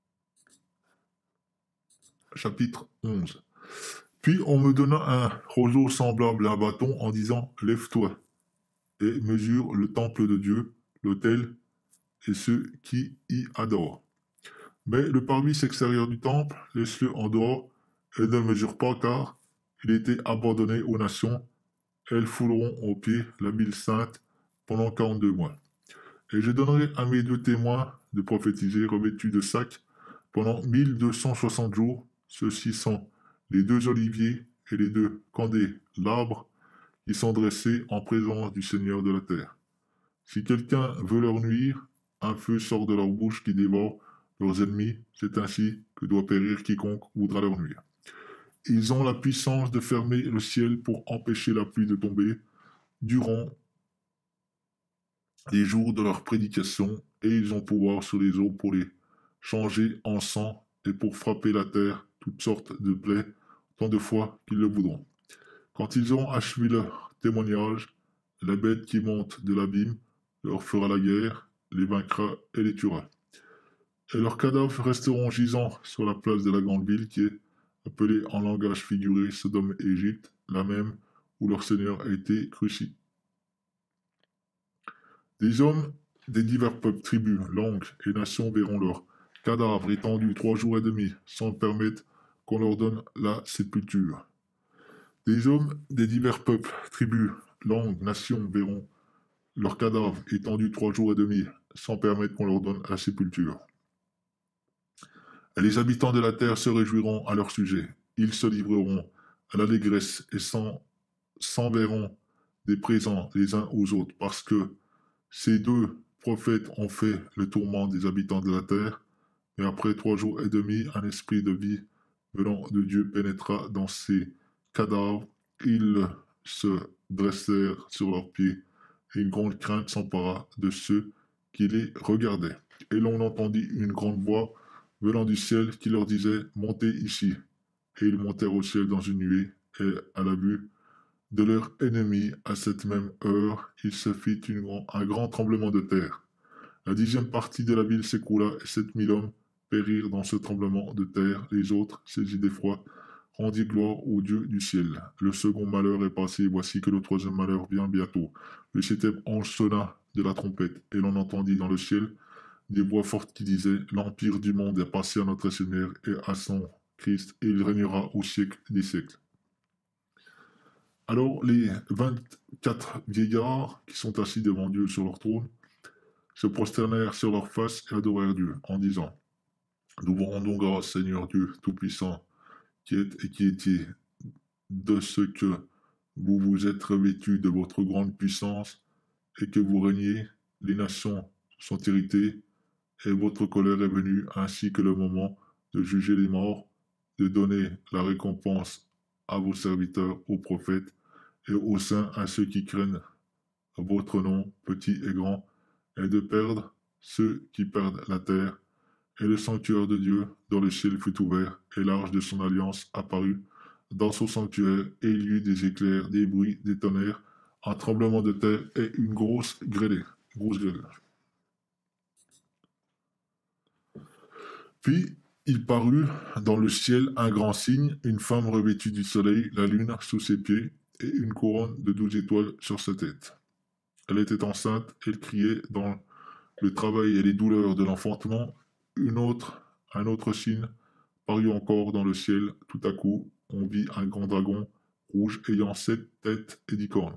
Chapitre 11. Puis on me donna un roseau semblable à un bâton en disant, lève-toi et mesure le temple de Dieu, l'autel et ceux qui y adorent. Mais le parvis extérieur du temple, laisse-le en dehors et ne mesure pas car il était abandonné aux nations. Elles fouleront au pied la ville sainte pendant 42 mois. Et je donnerai à mes 2 témoins de prophétiser revêtus de sacs pendant 1260 jours. Ceux-ci sont les 2 oliviers et les 2 candélabres qui sont dressés en présence du Seigneur de la terre. Si quelqu'un veut leur nuire, un feu sort de leur bouche qui dévore leurs ennemis. C'est ainsi que doit périr quiconque voudra leur nuire. Ils ont la puissance de fermer le ciel pour empêcher la pluie de tomber durant les jours de leur prédication, et ils ont pouvoir sur les eaux pour les changer en sang et pour frapper la terre toutes sortes de plaies tant de fois qu'ils le voudront. Quand ils auront achevé leur témoignage, la bête qui monte de l'abîme leur fera la guerre, les vaincra et les tuera. Et leurs cadavres resteront gisants sur la place de la grande ville qui est appelée en langage figuré Sodome et Égypte, la même où leur Seigneur a été crucifié. Des hommes des divers peuples, tribus, langues et nations verront leurs cadavres étendus 3 jours et demi, sans permettre qu'on leur donne la sépulture. Des hommes des divers peuples, tribus, langues, nations verront leurs cadavres étendus 3 jours et demi, sans permettre qu'on leur donne la sépulture. Et les habitants de la terre se réjouiront à leur sujet. Ils se livreront à l'allégresse et s'enverront des présents les uns aux autres, parce que ces deux prophètes ont fait le tourment des habitants de la terre. Mais après 3 jours et demi, un esprit de vie venant de Dieu pénétra dans ces cadavres. Ils se dressèrent sur leurs pieds, et une grande crainte s'empara de ceux qui les regardaient. Et l'on entendit une grande voix venant du ciel qui leur disait: Montez ici. Et ils montèrent au ciel dans une nuée, et à la vue de leurs ennemis, à cette même heure, il se fit un grand tremblement de terre. La 10e partie de la ville s'écroula, et 7 000 hommes périrent dans ce tremblement de terre. Les autres, saisis d'effroi, rendirent gloire au Dieu du ciel. Le second malheur est passé, voici que le troisième malheur vient bientôt. Le 7e ange sonna de la trompette, et l'on entendit dans le ciel des voix fortes qui disaient: L'empire du monde est passé à notre Seigneur et à son Christ, et il régnera au siècle des siècles. Alors les 24 vieillards qui sont assis devant Dieu sur leur trône se prosternèrent sur leur face et adorèrent Dieu, en disant: Nous vous rendons grâce, Seigneur Dieu Tout-Puissant, qui êtes et qui étiez, de ce que vous vous êtes revêtus de votre grande puissance et que vous régnez. Les nations sont irritées, et votre colère est venue, ainsi que le moment de juger les morts, de donner la récompense à vos serviteurs, aux prophètes, et aux saints, à ceux qui craignent votre nom, petits et grands, et de perdre ceux qui perdent la terre. Et le sanctuaire de Dieu dans le ciel fut ouvert, et l'arche de son alliance apparut dans son sanctuaire, et il y eut des éclairs, des bruits, des tonnerres, un tremblement de terre et une grosse grêle. Puis il parut dans le ciel un grand signe, une femme revêtue du soleil, la lune sous ses pieds, et une couronne de 12 étoiles sur sa tête. Elle était enceinte, elle criait dans le travail et les douleurs de l'enfantement. Un autre signe parut encore dans le ciel. Tout à coup, on vit un grand dragon rouge ayant 7 têtes et 10 cornes.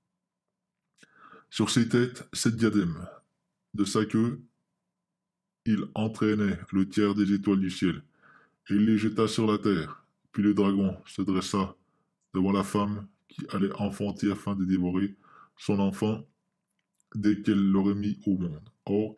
Sur ses têtes, 7 diadèmes. De sa queue, il entraînait le tiers des étoiles du ciel, et il les jeta sur la terre. Puis le dragon se dressa devant la femme qui allait enfanter afin de dévorer son enfant dès qu'elle l'aurait mis au monde. Or,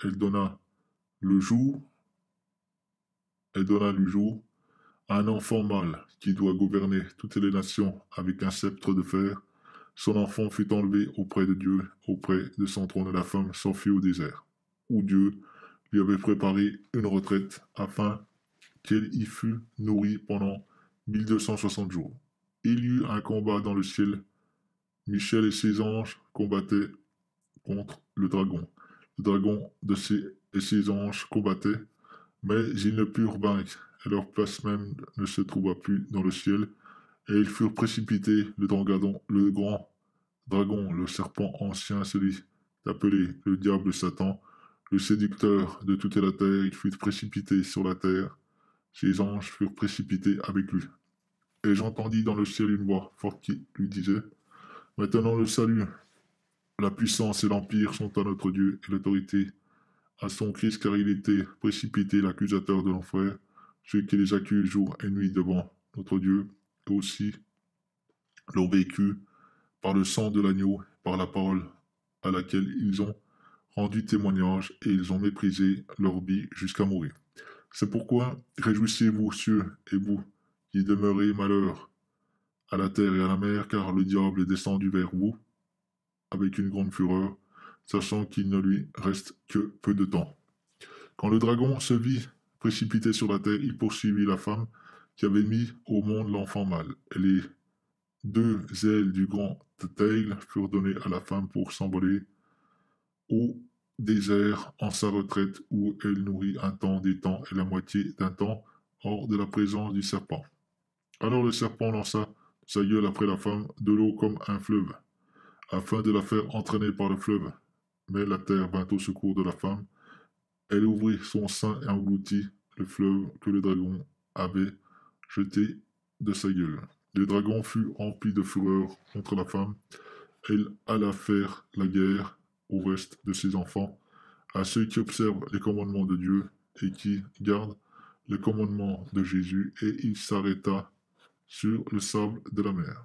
elle donna le jour à un enfant mâle qui doit gouverner toutes les nations avec un sceptre de fer. Son enfant fut enlevé auprès de Dieu, auprès de son trône, et la femme s'enfuit au désert, où Dieu lui avait préparé une retraite afin qu'elle y fût nourrie pendant 1260 jours. Il y eut un combat dans le ciel. Michel et ses anges combattaient contre le dragon. Le dragon et ses anges combattaient, mais ils ne purent vaincre, et leur place même ne se trouva plus dans le ciel, et ils furent précipités. Le grand dragon, le serpent ancien, celui appelé le diable Satan, le séducteur de toute la terre, il fut précipité sur la terre. Ses anges furent précipités avec lui. Et j'entendis dans le ciel une voix forte qui lui disait: Maintenant le salut, la puissance et l'empire sont à notre Dieu, et l'autorité à son Christ, car il était précipité, l'accusateur de nos frères, ceux qui les accusent jour et nuit devant notre Dieu, et aussi l'ont vécu par le sang de l'agneau, par la parole à laquelle ils ont rendu témoignage, et ils ont méprisé leur vie jusqu'à mourir. C'est pourquoi réjouissez-vous, cieux, et vous qui demeurez malheur à la terre et à la mer, car le diable est descendu vers vous avec une grande fureur, sachant qu'il ne lui reste que peu de temps. Quand le dragon se vit précipité sur la terre, il poursuivit la femme qui avait mis au monde l'enfant mâle. Et les 2 ailes du grand aigle furent données à la femme pour s'envoler au désert en sa retraite, où elle nourrit un temps, des temps et la moitié d'un temps hors de la présence du serpent. Alors le serpent lança sa gueule après la femme de l'eau comme un fleuve, afin de la faire entraîner par le fleuve. Mais la terre vint au secours de la femme. Elle ouvrit son sein et engloutit le fleuve que le dragon avait jeté de sa gueule. Le dragon fut rempli de fureur contre la femme. Elle alla faire la guerre au reste de ses enfants, à ceux qui observent les commandements de Dieu et qui gardent les commandements de Jésus, et il s'arrêta sur le sable de la mer.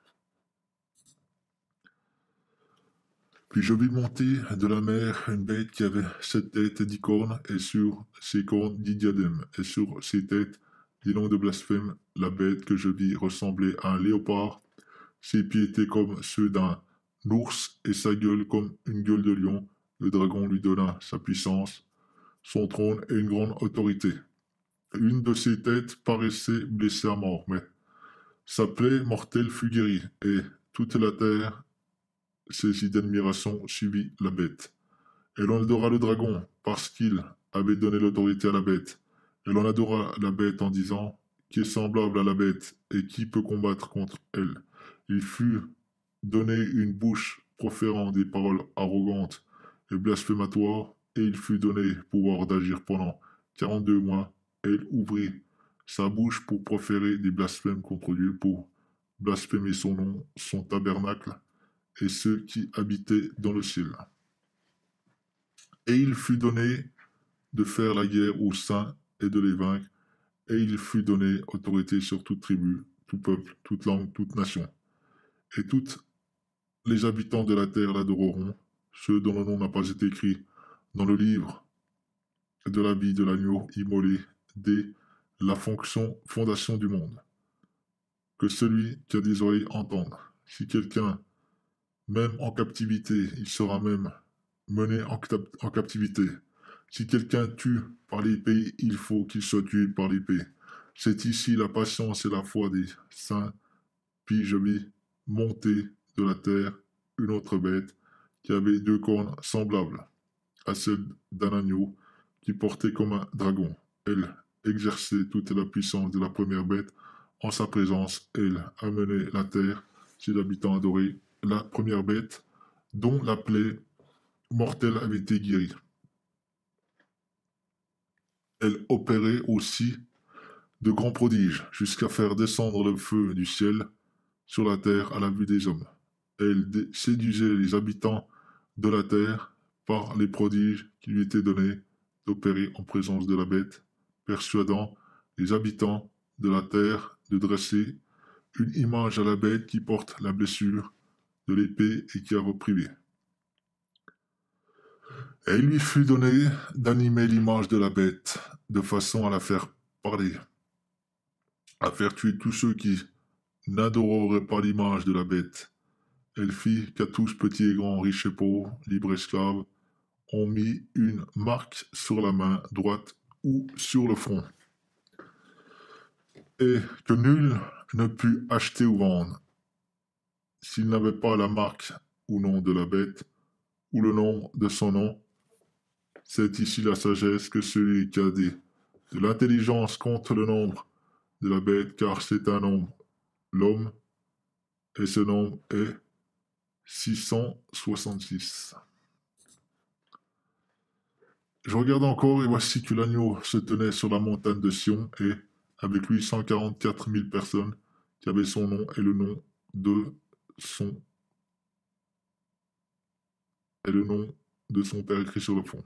Puis je vis monter de la mer une bête qui avait 7 têtes et 10 cornes, et sur ses cornes 10 diadèmes, et sur ses têtes des noms de blasphème. La bête que je vis ressemblait à un léopard. Ses pieds étaient comme ceux d'un ours et sa gueule comme une gueule de lion. Le dragon lui donna sa puissance, son trône et une grande autorité. Une de ses têtes paraissait blessée à mort, mais sa plaie mortelle fut guérie, et toute la terre, saisie d'admiration, suivit la bête. Elle en adora le dragon, parce qu'il avait donné l'autorité à la bête. Elle en adora la bête en disant, qui est semblable à la bête, et qui peut combattre contre elle. Il fut donné une bouche proférant des paroles arrogantes et blasphématoires, et il fut donné pouvoir d'agir pendant 42 mois. Elle ouvrit sa bouche pour proférer des blasphèmes contre Dieu, pour blasphémer son nom, son tabernacle, et ceux qui habitaient dans le ciel. Et il fut donné de faire la guerre aux saints et de les vaincre, et il fut donné autorité sur toute tribu, tout peuple, toute langue, toute nation. Et tous les habitants de la terre l'adoreront, ceux dont le nom n'a pas été écrit dans le livre de la vie de l'agneau immolé dès la fondation du monde. Que celui qui a des oreilles entende. Si quelqu'un, même en captivité, il sera même mené en captivité. Si quelqu'un tue par l'épée, il faut qu'il soit tué par l'épée. C'est ici la patience et la foi des saints. Puis je vis monter de la terre une autre bête qui avait 2 cornes semblables à celles d'un agneau, qui portait comme un dragon. Elle exerçait toute la puissance de la première bête. En sa présence, elle amenait la terre, ses habitants adoraient la première bête, dont la plaie mortelle avait été guérie. Elle opérait aussi de grands prodiges, jusqu'à faire descendre le feu du ciel sur la terre à la vue des hommes. Elle séduisait les habitants de la terre par les prodiges qui lui étaient donnés d'opérer en présence de la bête, persuadant les habitants de la terre de dresser une image à la bête qui porte la blessure de l'épée et qui a repris. Et il lui fut donné d'animer l'image de la bête, de façon à la faire parler, à faire tuer tous ceux qui n'adoreraient pas l'image de la bête. Elle fit qu'à tous, petits et grands, riches et pauvres, libres et esclaves, ont mis une marque sur la main droite ou sur le front, et que nul ne put acheter ou vendre s'il n'avait pas la marque ou nom de la bête, ou le nom de son nom. C'est ici la sagesse que celui qui a de l'intelligence compte le nombre de la bête, car c'est un nombre, l'homme, et ce nombre est 666. Je regarde encore, et voici que l'agneau se tenait sur la montagne de Sion, et avec lui 144 000 personnes qui avaient son nom et le nom de son père écrit sur le front.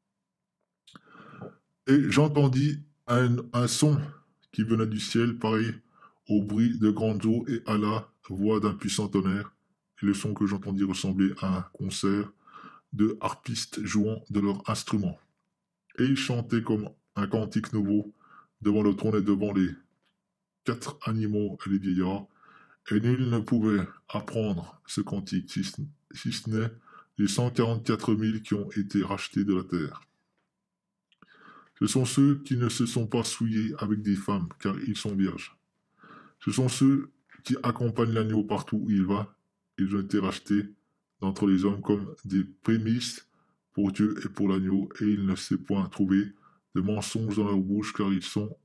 Et j'entendis un son qui venait du ciel, pareil au bruit de grandes eaux et à la voix d'un puissant tonnerre. Et le son que j'entendis ressemblait à un concert de harpistes jouant de leurs instruments. Et ils chantaient comme un cantique nouveau devant le trône et devant les 4 animaux et les vieillards. Et nul ne pouvait apprendre ce cantique, si ce n'est les 144 000 qui ont été rachetés de la terre. Ce sont ceux qui ne se sont pas souillés avec des femmes, car ils sont vierges. Ce sont ceux qui accompagnent l'agneau partout où il va. Ils ont été rachetés d'entre les hommes comme des prémices pour Dieu et pour l'agneau, et il ne s'est point trouvé de mensonge dans leur bouche, car ils sont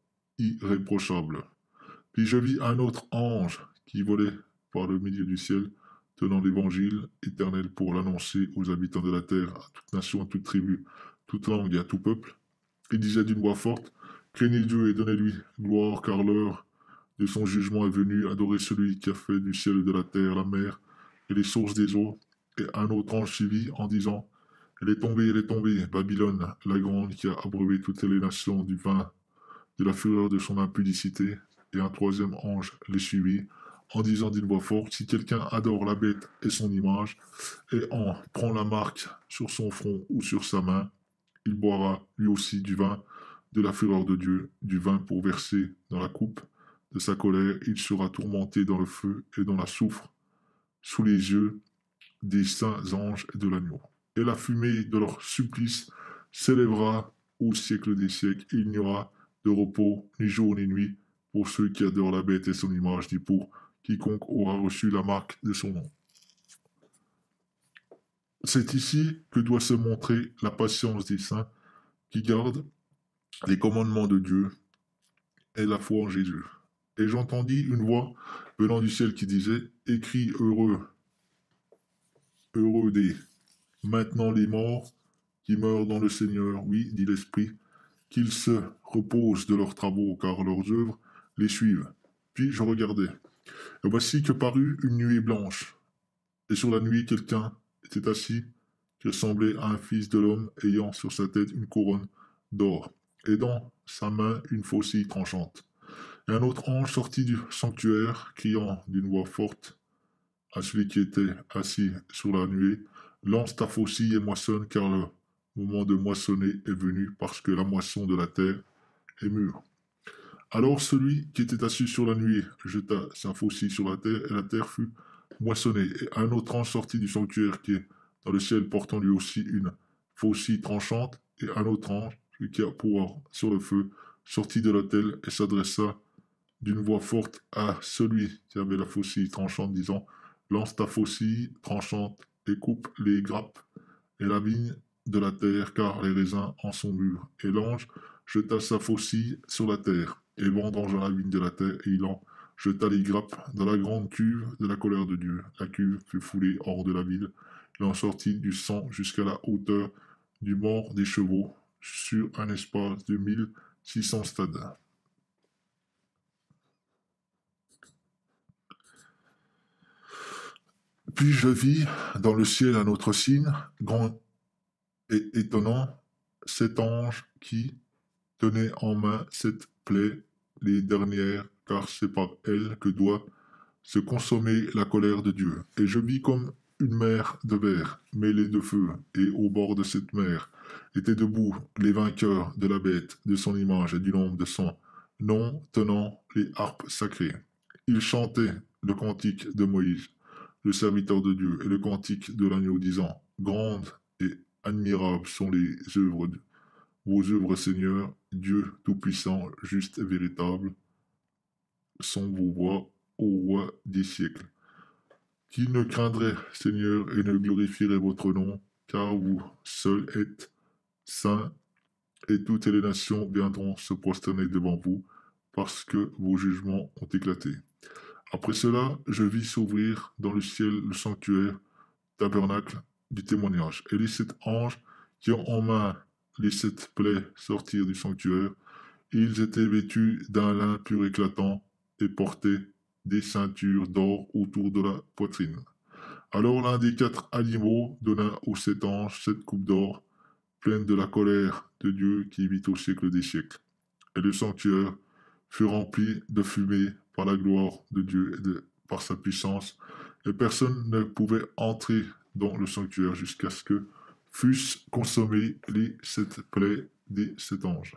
irréprochables. Puis je vis un autre ange qui volait par le milieu du ciel, tenant l'évangile éternel pour l'annoncer aux habitants de la terre, à toute nation, à toute tribu, toute langue et à tout peuple. Il disait d'une voix forte, craignez Dieu et donnez-lui gloire, car l'heure de son jugement est venue. Adorez celui qui a fait du ciel et de la terre la mer et les sources des eaux. Et un autre ange suivit en disant, elle est tombée, Babylone, la grande qui a abreuvé toutes les nations du vin de la fureur de son impudicité. Et un troisième ange les suivit en disant d'une voix forte, si quelqu'un adore la bête et son image, et en prend la marque sur son front ou sur sa main, il boira lui aussi du vin de la fureur de Dieu, du vin pour verser dans la coupe de sa colère. Il sera tourmenté dans le feu et dans la soufre, sous les yeux des saints anges et de l'agneau. Et la fumée de leur supplice s'élèvera au siècle des siècles. Et il n'y aura de repos, ni jour ni nuit, pour ceux qui adorent la bête et son image, ni pour quiconque aura reçu la marque de son nom. C'est ici que doit se montrer la patience des saints qui gardent les commandements de Dieu et la foi en Jésus. Et j'entendis une voix venant du ciel qui disait, écris heureux, heureux des maintenant les morts qui meurent dans le Seigneur, oui, dit l'Esprit, qu'ils se reposent de leurs travaux, car leurs œuvres les suivent. Puis je regardais, et voici que parut une nuée blanche, et sur la nuée quelqu'un était assis, qui ressemblait à un fils de l'homme, ayant sur sa tête une couronne d'or, et dans sa main une faucille tranchante. Et un autre ange sortit du sanctuaire, criant d'une voix forte à celui qui était assis sur la nuée, lance ta faucille et moissonne, car le moment de moissonner est venu, parce que la moisson de la terre est mûre. Alors celui qui était assis sur la nuée jeta sa faucille sur la terre, et la terre fut moissonnée. Et un autre ange sortit du sanctuaire qui est dans le ciel, portant lui aussi une faucille tranchante, et un autre ange, celui qui a pouvoir sur le feu, sortit de l'autel et s'adressa d'une voix forte à celui qui avait la faucille tranchante, disant, lance ta faucille tranchante et coupe les grappes et la vigne de la terre, car les raisins en sont mûrs. Et l'ange jeta sa faucille sur la terre, et vendangea la vigne de la terre, et il en jeta les grappes dans la grande cuve de la colère de Dieu. La cuve fut foulée hors de la ville, il en sortit du sang jusqu'à la hauteur du mort des chevaux, sur un espace de 1600 stades. Puis je vis dans le ciel un autre signe, grand et étonnant, cet ange qui tenait en main cette plaie, les dernières, car c'est par elle que doit se consommer la colère de Dieu. Et je vis comme une mer de verre, mêlée de feu, et au bord de cette mer étaient debout les vainqueurs de la bête, de son image et du nombre de son nom, tenant les harpes sacrées. Ils chantaient le cantique de Moïse, le serviteur de Dieu, et le cantique de l'agneau, disant, grandes et admirables sont les œuvres de vos œuvres, Seigneur, Dieu tout-puissant, juste et véritable, sont vos voix, ô roi des siècles. Qui ne craindrait, Seigneur, et ne glorifierait votre nom, car vous seul êtes saint, et toutes les nations viendront se prosterner devant vous, parce que vos jugements ont éclaté. Après cela, je vis s'ouvrir dans le ciel le sanctuaire, tabernacle du témoignage, et les 7 anges qui ont en main les 7 plaies sortirent du sanctuaire. Ils étaient vêtus d'un lin pur éclatant et portaient des ceintures d'or autour de la poitrine. Alors l'un des 4 animaux donna aux 7 anges 7 coupes d'or, pleines de la colère de Dieu qui vit au siècle des siècles. Et le sanctuaire fut rempli de fumée par la gloire de Dieu et par sa puissance, et personne ne pouvait entrer dans le sanctuaire jusqu'à ce que fussent consommées les 7 plaies des 7 anges.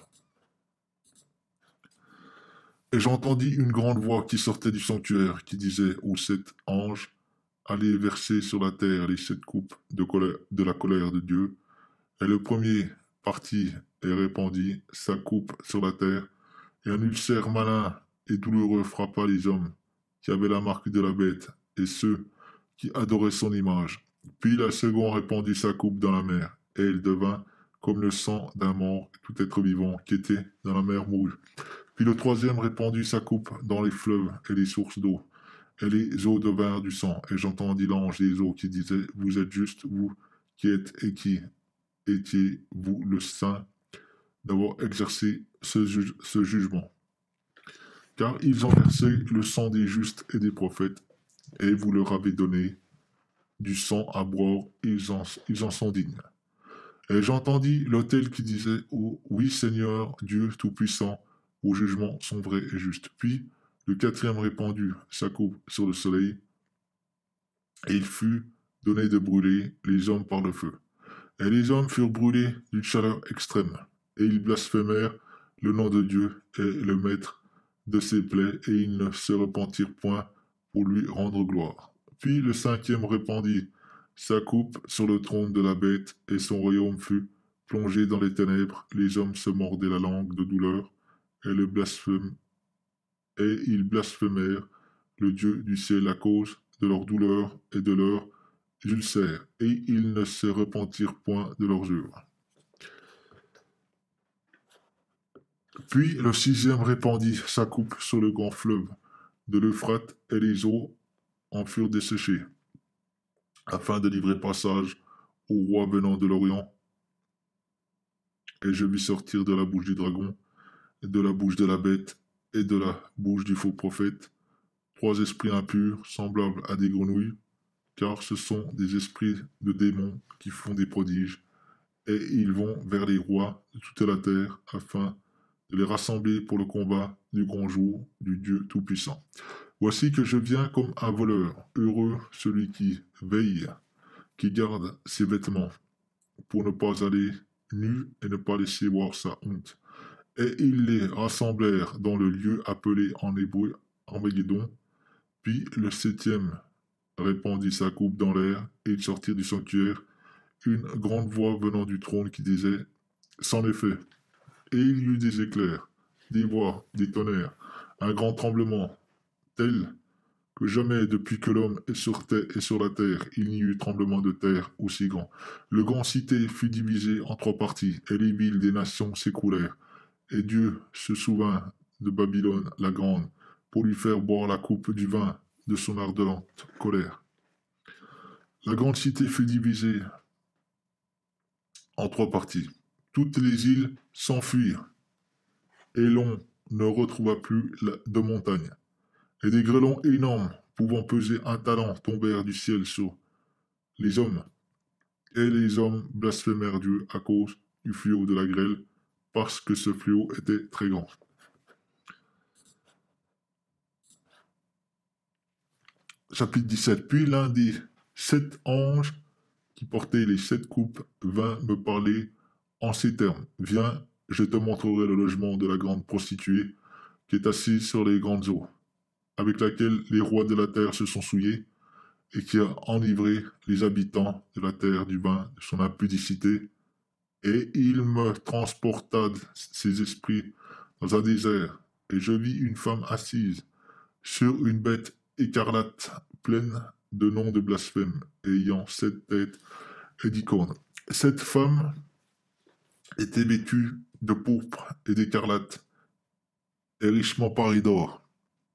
Et j'entendis une grande voix qui sortait du sanctuaire, qui disait aux 7 anges, allez verser sur la terre les 7 coupes de la colère de Dieu. Et le premier partit et répandit sa coupe sur la terre, et un ulcère malin et douloureux frappa les hommes qui avaient la marque de la bête et ceux qui adoraient son image. Puis la seconde répandit sa coupe dans la mer, et elle devint comme le sang d'un mort, et tout être vivant qui était dans la mer mourut. Puis le troisième répandit sa coupe dans les fleuves et les sources d'eau, et les eaux devinrent du sang. Et j'entendis l'ange des eaux qui disait, vous êtes juste, vous qui êtes et qui étiez, vous le saint, d'avoir exercé ce jugement. Car ils ont versé le sang des justes et des prophètes, et vous leur avez donné du sang à boire, ils en sont dignes. Et j'entendis l'autel qui disait, oh, oui Seigneur, Dieu Tout-Puissant, vos jugements sont vrais et justes. Puis le quatrième répandit sa coupe sur le soleil, et il fut donné de brûler les hommes par le feu. Et les hommes furent brûlés d'une chaleur extrême, et ils blasphémèrent le nom de Dieu et le maître de ses plaies, et ils ne se repentirent point pour lui rendre gloire. Puis le cinquième répandit sa coupe sur le trône de la bête, et son royaume fut plongé dans les ténèbres. Les hommes se mordaient la langue de douleur, et ils blasphémèrent le Dieu du ciel à cause de leur douleur et de leur ulcères, et ils ne se repentirent point de leurs œuvres. Puis le sixième répandit sa coupe sur le grand fleuve de l'Euphrate, et les eaux en furent desséchées, afin de livrer passage au roi venant de l'Orient. Et je vis sortir de la bouche du dragon, et de la bouche de la bête, et de la bouche du faux prophète, trois esprits impurs, semblables à des grenouilles, car ce sont des esprits de démons qui font des prodiges, et ils vont vers les rois de toute la terre, afin de les rassembler pour le combat du grand jour du Dieu Tout-Puissant. Voici que je viens comme un voleur, heureux celui qui veille, qui garde ses vêtements, pour ne pas aller nu et ne pas laisser voir sa honte. Et ils les rassemblèrent dans le lieu appelé en hébreu Armageddon. Puis le septième répandit sa coupe dans l'air, et ils sortirent du sanctuaire une grande voix venant du trône qui disait, c'en est fait. Et il y eut des éclairs, des voix, des tonnerres, un grand tremblement, tel que jamais depuis que l'homme est sur terre et sur la terre, il n'y eut tremblement de terre aussi grand. Le grand cité fut divisé en trois parties, et les villes des nations s'écroulèrent. Et Dieu se souvint de Babylone la grande, pour lui faire boire la coupe du vin de son ardente colère. La grande cité fut divisée en trois parties. Toutes les îles s'enfuirent, et l'on ne retrouva plus de montagne. Et des grêlons énormes, pouvant peser un talent, tombèrent du ciel sur les hommes. Et les hommes blasphémèrent Dieu à cause du fléau de la grêle, parce que ce fléau était très grand. Chapitre 17. Puis l'un des 7 anges qui portait les 7 coupes vint me parler en ces termes. Viens, je te montrerai le logement de la grande prostituée qui est assise sur les grandes eaux, avec laquelle les rois de la terre se sont souillés, et qui a enivré les habitants de la terre du vin de son impudicité. Et il me transporta ses esprits dans un désert, et je vis une femme assise sur une bête écarlate, pleine de noms de blasphème, ayant 7 têtes et 10 cornes. Cette femme était vêtue de pourpre et d'écarlate, et richement parée d'or,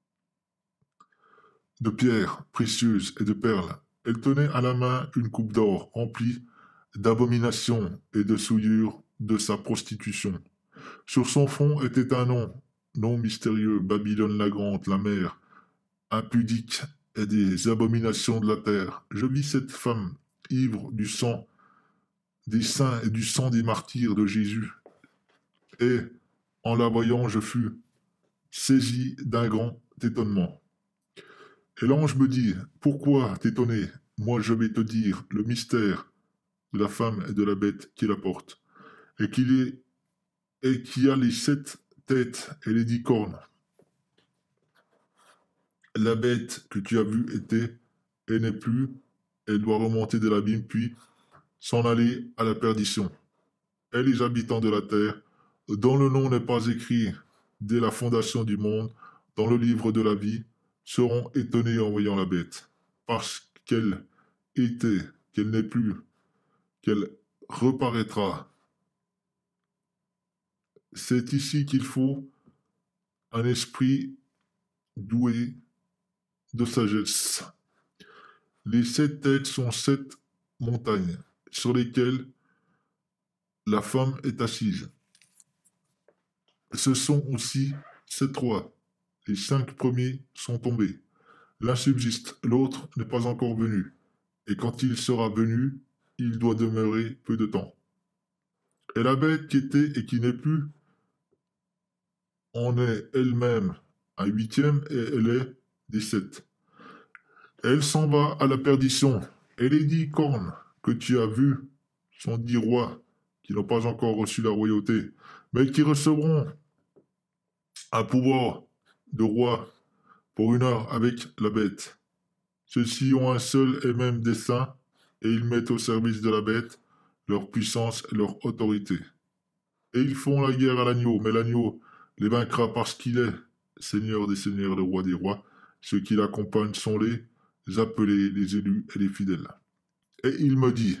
de pierres précieuses et de perles. Elle tenait à la main une coupe d'or remplie d'abominations et de souillures de sa prostitution. Sur son front était un nom mystérieux, Babylone la grande, la mère, impudique et des abominations de la terre. Je vis cette femme, ivre du sang des saints et du sang des martyrs de Jésus. Et, en la voyant, je fus saisi d'un grand étonnement. Et l'ange me dit, pourquoi t'étonner? Moi je vais te dire le mystère de la femme et de la bête qui la porte, et qui a les 7 têtes et les 10 cornes. La bête que tu as vue était et n'est plus, elle doit remonter de l'abîme puis s'en aller à la perdition. Et les habitants de la terre, dont le nom n'est pas écrit dès la fondation du monde dans le livre de la vie, seront étonnés en voyant la bête, parce qu'elle était, qu'elle n'est plus, qu'elle reparaîtra. C'est ici qu'il faut un esprit doué de sagesse. Les 7 têtes sont 7 montagnes sur lesquelles la femme est assise. Ce sont aussi 7 rois. Les 5 premiers sont tombés. L'un subsiste, l'autre n'est pas encore venu. Et quand il sera venu, il doit demeurer peu de temps. Et la bête qui était et qui n'est plus en est elle-même un 8e et elle est des 7. Elle s'en va à la perdition. Et les 10 cornes que tu as vues sont 10 rois qui n'ont pas encore reçu la royauté, mais qui recevront un pouvoir de roi pour 1 heure avec la bête. Ceux-ci ont un seul et même dessein, et ils mettent au service de la bête leur puissance et leur autorité. Et ils font la guerre à l'agneau, mais l'agneau les vaincra parce qu'il est Seigneur des seigneurs, le roi des rois. Ceux qui l'accompagnent sont les appelés, les élus et les fidèles. Et il me dit,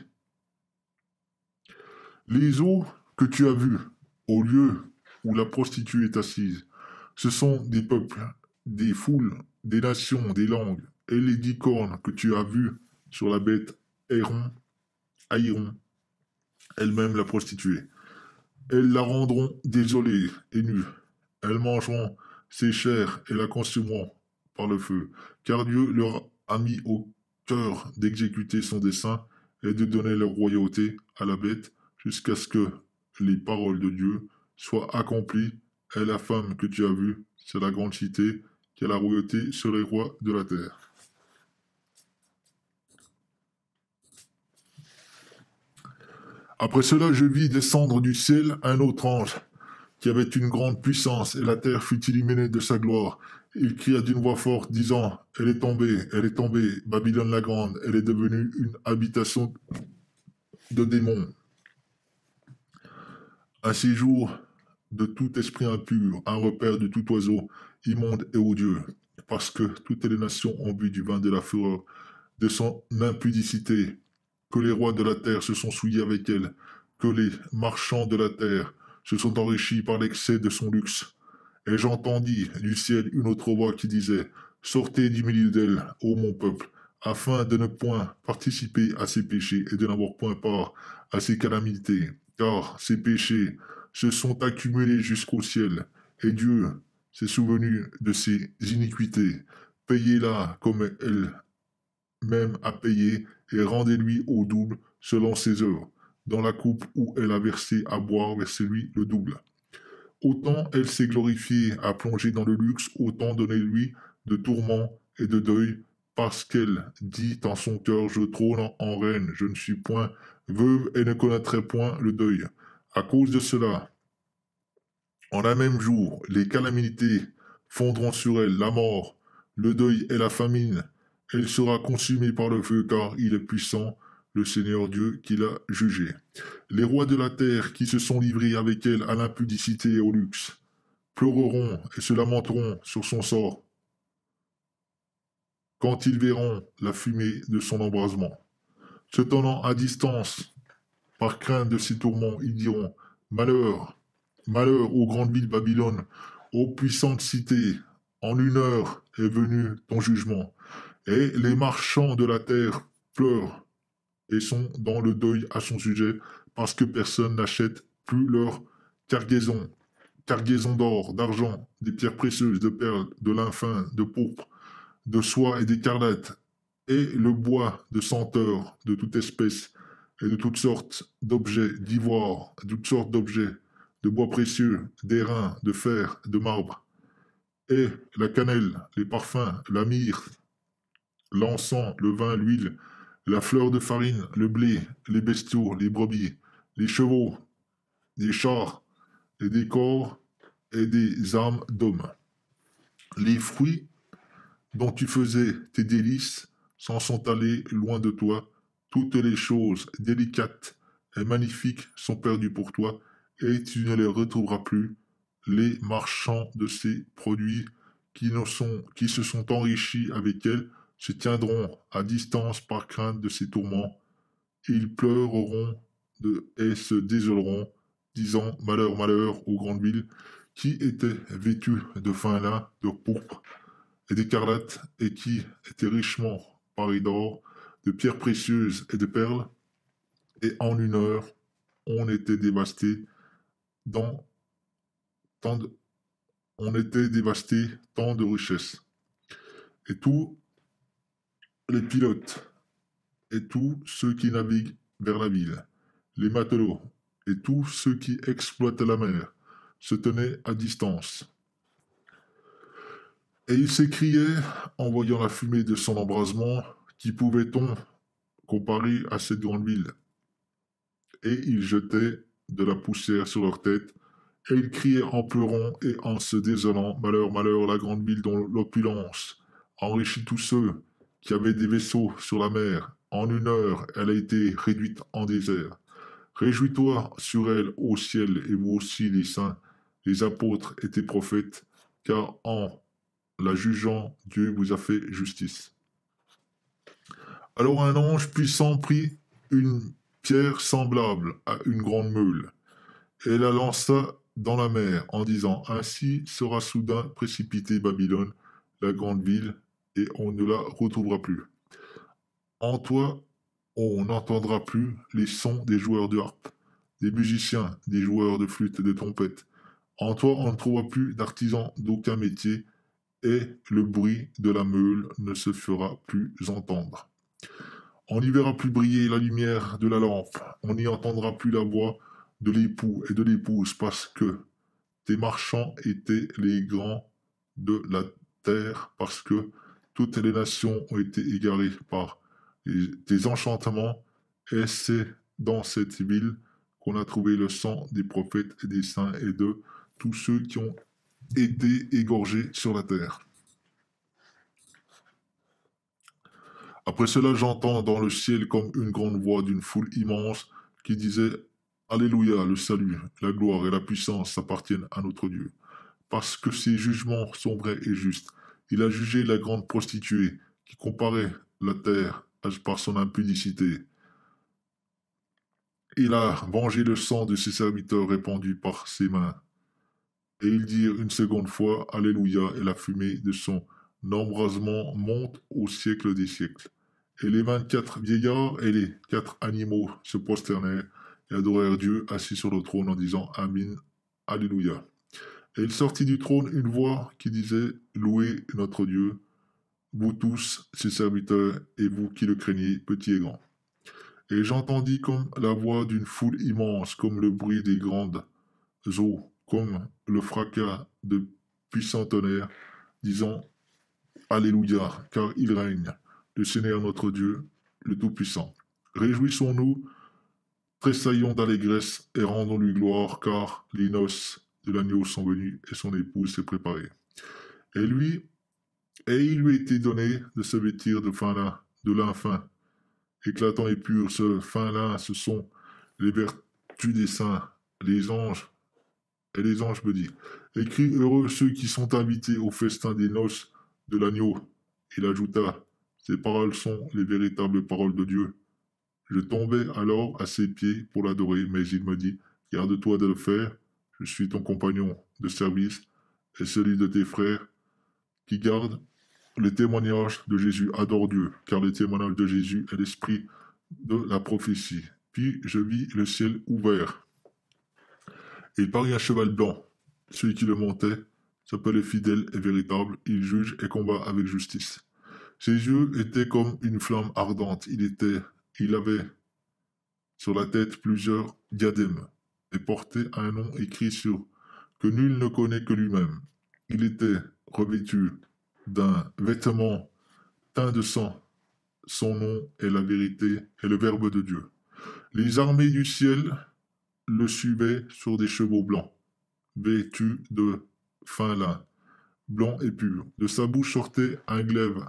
les eaux que tu as vues au lieu où la prostituée est assise, ce sont des peuples, des foules, des nations, des langues. Et les 10 cornes que tu as vues sur la bête haïront elles-mêmes la prostituée. Elles la rendront désolée et nue. Elles mangeront ses chairs et la consumeront par le feu, car Dieu leur a mis au cœur d'exécuter son dessein et de donner leur royauté à la bête jusqu'à ce que les paroles de Dieu soient accomplies. Et la femme que tu as vue, c'est la grande cité qui a la royauté sur les rois de la terre. Après cela, je vis descendre du ciel un autre ange qui avait une grande puissance, et la terre fut illuminée de sa gloire. Il cria d'une voix forte, disant, elle est tombée, Babylone la grande, elle est devenue une habitation de démons, un séjour de tout esprit impur, un repère de tout oiseau immonde et odieux, parce que toutes les nations ont bu du vin de la fureur de son impudicité, que les rois de la terre se sont souillés avec elle, que les marchands de la terre se sont enrichis par l'excès de son luxe. Et j'entendis du ciel une autre voix qui disait, sortez du milieu d'elle, ô mon peuple, afin de ne point participer à ses péchés et de n'avoir point part à ses calamités, car ses péchés se sont accumulés jusqu'au ciel, et Dieu s'est souvenu de ses iniquités. Payez-la comme elle même a payé, et rendez-lui au double selon ses œuvres. Dans la coupe où elle a versé à boire, versez-lui le double. Autant elle s'est glorifiée à plonger dans le luxe, autant donnez-lui de tourments et de deuil, parce qu'elle dit en son cœur, je trône en reine, je ne suis point veuve et ne connaîtrai point le deuil. À cause de cela, en un même jour, les calamités fondront sur elle, la mort, le deuil et la famine. Elle sera consumée par le feu, car il est puissant, le Seigneur Dieu qui l'a jugée. Les rois de la terre qui se sont livrés avec elle à l'impudicité et au luxe pleureront et se lamenteront sur son sort quand ils verront la fumée de son embrasement. Se tenant à distance, par crainte de ses tourments, ils diront, malheur, malheur aux grandes villes Babylone, aux puissantes cités, en 1 heure est venu ton jugement. Et les marchands de la terre pleurent et sont dans le deuil à son sujet, parce que personne n'achète plus leur cargaison. Cargaison d'or, d'argent, des pierres précieuses, de perles, de lin fin, de pourpre, de soie et d'écarlate, et le bois de senteur de toute espèce, et de toutes sortes d'objets, d'ivoire, de toutes sortes d'objets, de bois précieux, d'airain, de fer, de marbre, et la cannelle, les parfums, la myrrhe, l'encens, le vin, l'huile, la fleur de farine, le blé, les bestiaux, les brebis, les chevaux, les chars, et des corps et des âmes d'hommes. Les fruits dont tu faisais tes délices s'en sont allés loin de toi. Toutes les choses délicates et magnifiques sont perdues pour toi, et tu ne les retrouveras plus. Les marchands de ces produits qui se sont enrichis avec elle se tiendront à distance par crainte de ces tourments. Ils pleureront et se désoleront, disant malheur, malheur aux grandes villes qui étaient vêtues de fin lin, de pourpre et d'écarlate, et qui était richement paré d'or, de pierres précieuses et de perles, et en une heure, on était dévasté dans tant de, on était dévasté tant de richesses. Et tous les pilotes, et tous ceux qui naviguent vers la ville, les matelots, et tous ceux qui exploitent la mer, se tenaient à distance. Et il s'écriait, en voyant la fumée de son embrasement, qui pouvait-on comparer à cette grande ville? Et ils jetaient de la poussière sur leur tête, et ils criaient en pleurant et en se désolant, malheur, malheur, la grande ville dont l'opulence enrichit tous ceux qui avaient des vaisseaux sur la mer. En une heure, elle a été réduite en désert. Réjouis-toi sur elle, ô ciel, et vous aussi les saints, les apôtres et tes prophètes, car en la jugeant, Dieu vous a fait justice. Alors un ange puissant prit une pierre semblable à une grande meule, et la lança dans la mer, en disant, ainsi sera soudain précipitée Babylone, la grande ville, et on ne la retrouvera plus. En toi, on n'entendra plus les sons des joueurs de harpe, des musiciens, des joueurs de flûte et de trompette. En toi, on ne trouvera plus d'artisans d'aucun métier, et le bruit de la meule ne se fera plus entendre. On n'y verra plus briller la lumière de la lampe, on n'y entendra plus la voix de l'époux et de l'épouse, parce que tes marchands étaient les grands de la terre, parce que toutes les nations ont été égarées par tes enchantements, et c'est dans cette ville qu'on a trouvé le sang des prophètes et des saints et de tous ceux qui ont été égorgés sur la terre. Après cela, j'entends dans le ciel comme une grande voix d'une foule immense qui disait Alléluia, le salut, la gloire et la puissance appartiennent à notre Dieu. Parce que ses jugements sont vrais et justes. Il a jugé la grande prostituée qui comparait la terre par son impudicité. Il a vengé le sang de ses serviteurs répandu par ses mains. Et ils dirent une seconde fois Alléluia, et la fumée de son embrasement monte au siècle des siècles. Et les 24 vieillards et les 4 animaux se prosternèrent et adorèrent Dieu assis sur le trône en disant Amen, Alléluia. Et il sortit du trône une voix qui disait Louez notre Dieu, vous tous, ses serviteurs, et vous qui le craignez, petits et grands. Et j'entendis comme la voix d'une foule immense, comme le bruit des grandes eaux, comme le fracas de puissants tonnerres, disant Alléluia, car il règne, le Seigneur notre Dieu, le Tout-Puissant. Réjouissons-nous, tressaillons d'allégresse et rendons-lui gloire, car les noces de l'agneau sont venues et son épouse s'est préparée. Et il lui a été donné de se vêtir de lin fin, éclatant et pur. Ce fin lin, ce sont les vertus des saints, les anges, et les anges me disent Écris heureux ceux qui sont invités au festin des noces de l'agneau. Il ajouta Ces paroles sont les véritables paroles de Dieu. Je tombais alors à ses pieds pour l'adorer, mais il me dit Garde-toi de le faire, je suis ton compagnon de service et celui de tes frères qui gardent le témoignage de Jésus. Adore Dieu, car le témoignage de Jésus est l'esprit de la prophétie. Puis je vis le ciel ouvert. Et il parut un cheval blanc. Celui qui le montait s'appelait fidèle et véritable. Il juge et combat avec justice. Ses yeux étaient comme une flamme ardente. Il avait sur la tête plusieurs diadèmes et portait un nom écrit sur que nul ne connaît que lui-même. Il était revêtu d'un vêtement teint de sang. Son nom est la vérité et le Verbe de Dieu. Les armées du ciel le suivaient sur des chevaux blancs, vêtus de fin lin, blanc et pur. De sa bouche sortait un glaive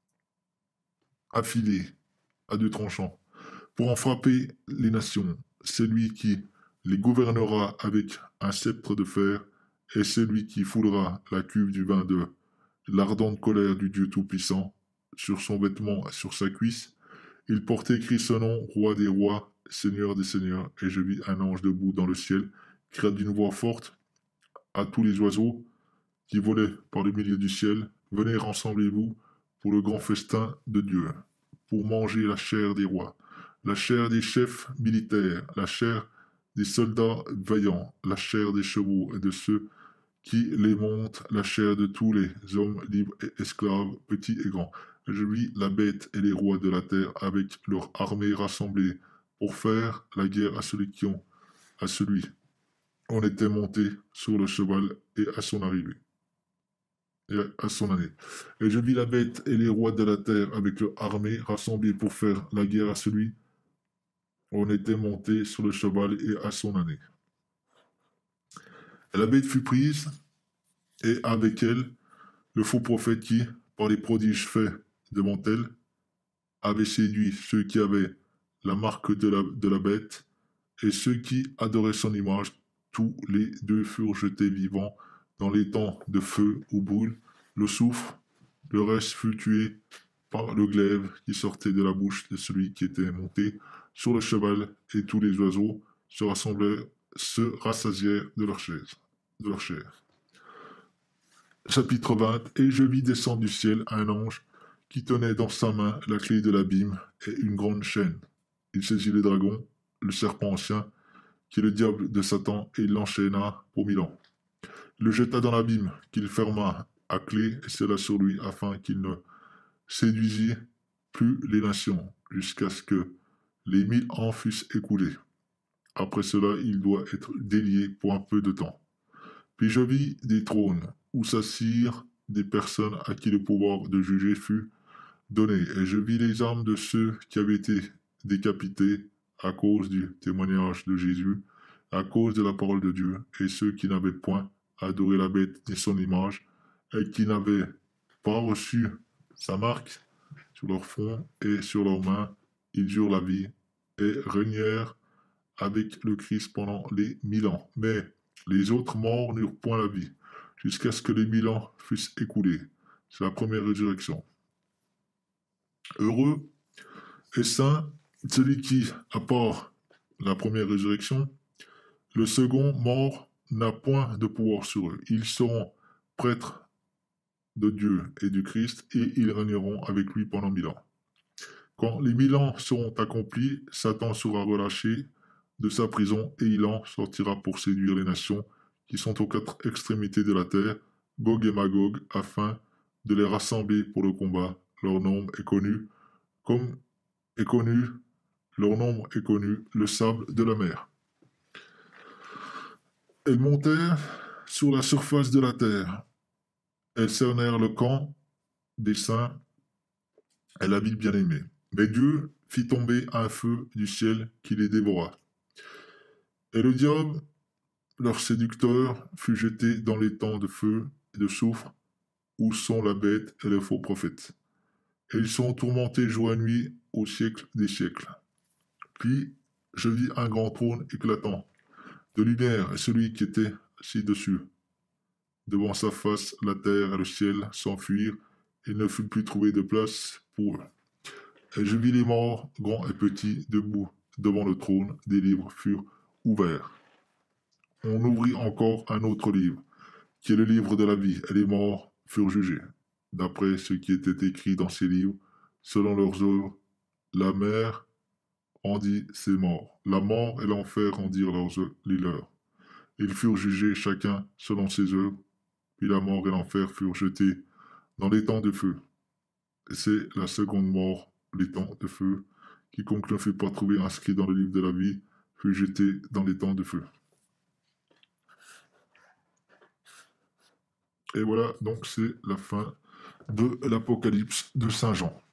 affilé à deux tranchants, pour en frapper les nations. C'est lui qui les gouvernera avec un sceptre de fer, et c'est lui qui foulera la cuve du vin de l'ardente colère du Dieu Tout-Puissant. Sur son vêtement, sur sa cuisse, il portait écrit ce nom, Roi des rois, Seigneur des seigneurs, et je vis un ange debout dans le ciel, cria d'une voix forte à tous les oiseaux qui volaient par le milieu du ciel, venez rassemblez-vous pour le grand festin de Dieu, pour manger la chair des rois, la chair des chefs militaires, la chair des soldats vaillants, la chair des chevaux et de ceux qui les montent, la chair de tous les hommes libres et esclaves, petits et grands. Je vis la bête et les rois de la terre avec leur armée rassemblée pour faire la guerre à celui. On était monté sur le cheval et à son arrivée, et à son année. Et je vis la bête et les rois de la terre avec leur armée rassemblés pour faire la guerre à celui. On était monté sur le cheval et à son année. Et la bête fut prise, et avec elle, le faux prophète qui, par les prodiges faits devant elle, avait séduit ceux qui avaient la marque de la bête, et ceux qui adoraient son image, tous les deux furent jetés vivants dans les temps de feu où brûle le soufre. Le reste fut tué par le glaive qui sortait de la bouche de celui qui était monté sur le cheval, et tous les oiseaux se rassemblèrent, se rassasièrent de leur chair. Chapitre 20. Et je vis descendre du ciel un ange qui tenait dans sa main la clé de l'abîme et une grande chaîne. Il saisit le dragon, le serpent ancien, qui est le diable de Satan, et il l'enchaîna pour 1000 ans. Il le jeta dans l'abîme, qu'il ferma à clé et scella sur lui, afin qu'il ne séduisit plus les nations, jusqu'à ce que les 1000 ans fussent écoulés. Après cela, il doit être délié pour un peu de temps. Puis je vis des trônes, où s'assirent des personnes à qui le pouvoir de juger fut donné, et je vis les âmes de ceux qui avaient été décapités à cause du témoignage de Jésus, à cause de la parole de Dieu, et ceux qui n'avaient point adoré la bête ni son image, et qui n'avaient pas reçu sa marque sur leur front et sur leurs mains, ils eurent la vie et régnèrent avec le Christ pendant les 1000 ans. Mais les autres morts n'eurent point la vie, jusqu'à ce que les 1000 ans fussent écoulés. C'est la première résurrection. Heureux et saint celui qui, à part la première résurrection, le second mort n'a point de pouvoir sur eux. Ils seront prêtres de Dieu et du Christ, et ils régneront avec lui pendant 1000 ans. Quand les 1000 ans seront accomplis, Satan sera relâché de sa prison, et il en sortira pour séduire les nations qui sont aux 4 extrémités de la terre, Gog et Magog, afin de les rassembler pour le combat. Leur nombre est connu, le sable de la mer. Elles montèrent sur la surface de la terre. Elles cernèrent le camp des saints et la ville bien-aimée. Mais Dieu fit tomber un feu du ciel qui les dévora. Et le diable, leur séducteur, fut jeté dans les temps de feu et de soufre, où sont la bête et le faux prophète. Et ils sont tourmentés jour et nuit au siècle des siècles. Puis je vis un grand trône éclatant de lumière, et celui qui était assis dessus. Devant sa face, la terre et le ciel s'enfuirent, et il ne fut plus trouvé de place pour eux. Et je vis les morts, grands et petits, debout devant le trône. Des livres furent ouverts. On ouvrit encore un autre livre, qui est le livre de la vie, et les morts furent jugés, d'après ce qui était écrit dans ces livres, selon leurs œuvres. La mer rendit ses morts, la mort et l'enfer rendirent les leurs. Ils furent jugés chacun selon ses œuvres, puis la mort et l'enfer furent jetés dans les temps de feu. Et c'est la seconde mort, les temps de feu. Quiconque ne fut pas trouvé inscrit dans le livre de la vie fut jeté dans les temps de feu. Et voilà, donc c'est la fin de l'Apocalypse de Saint Jean.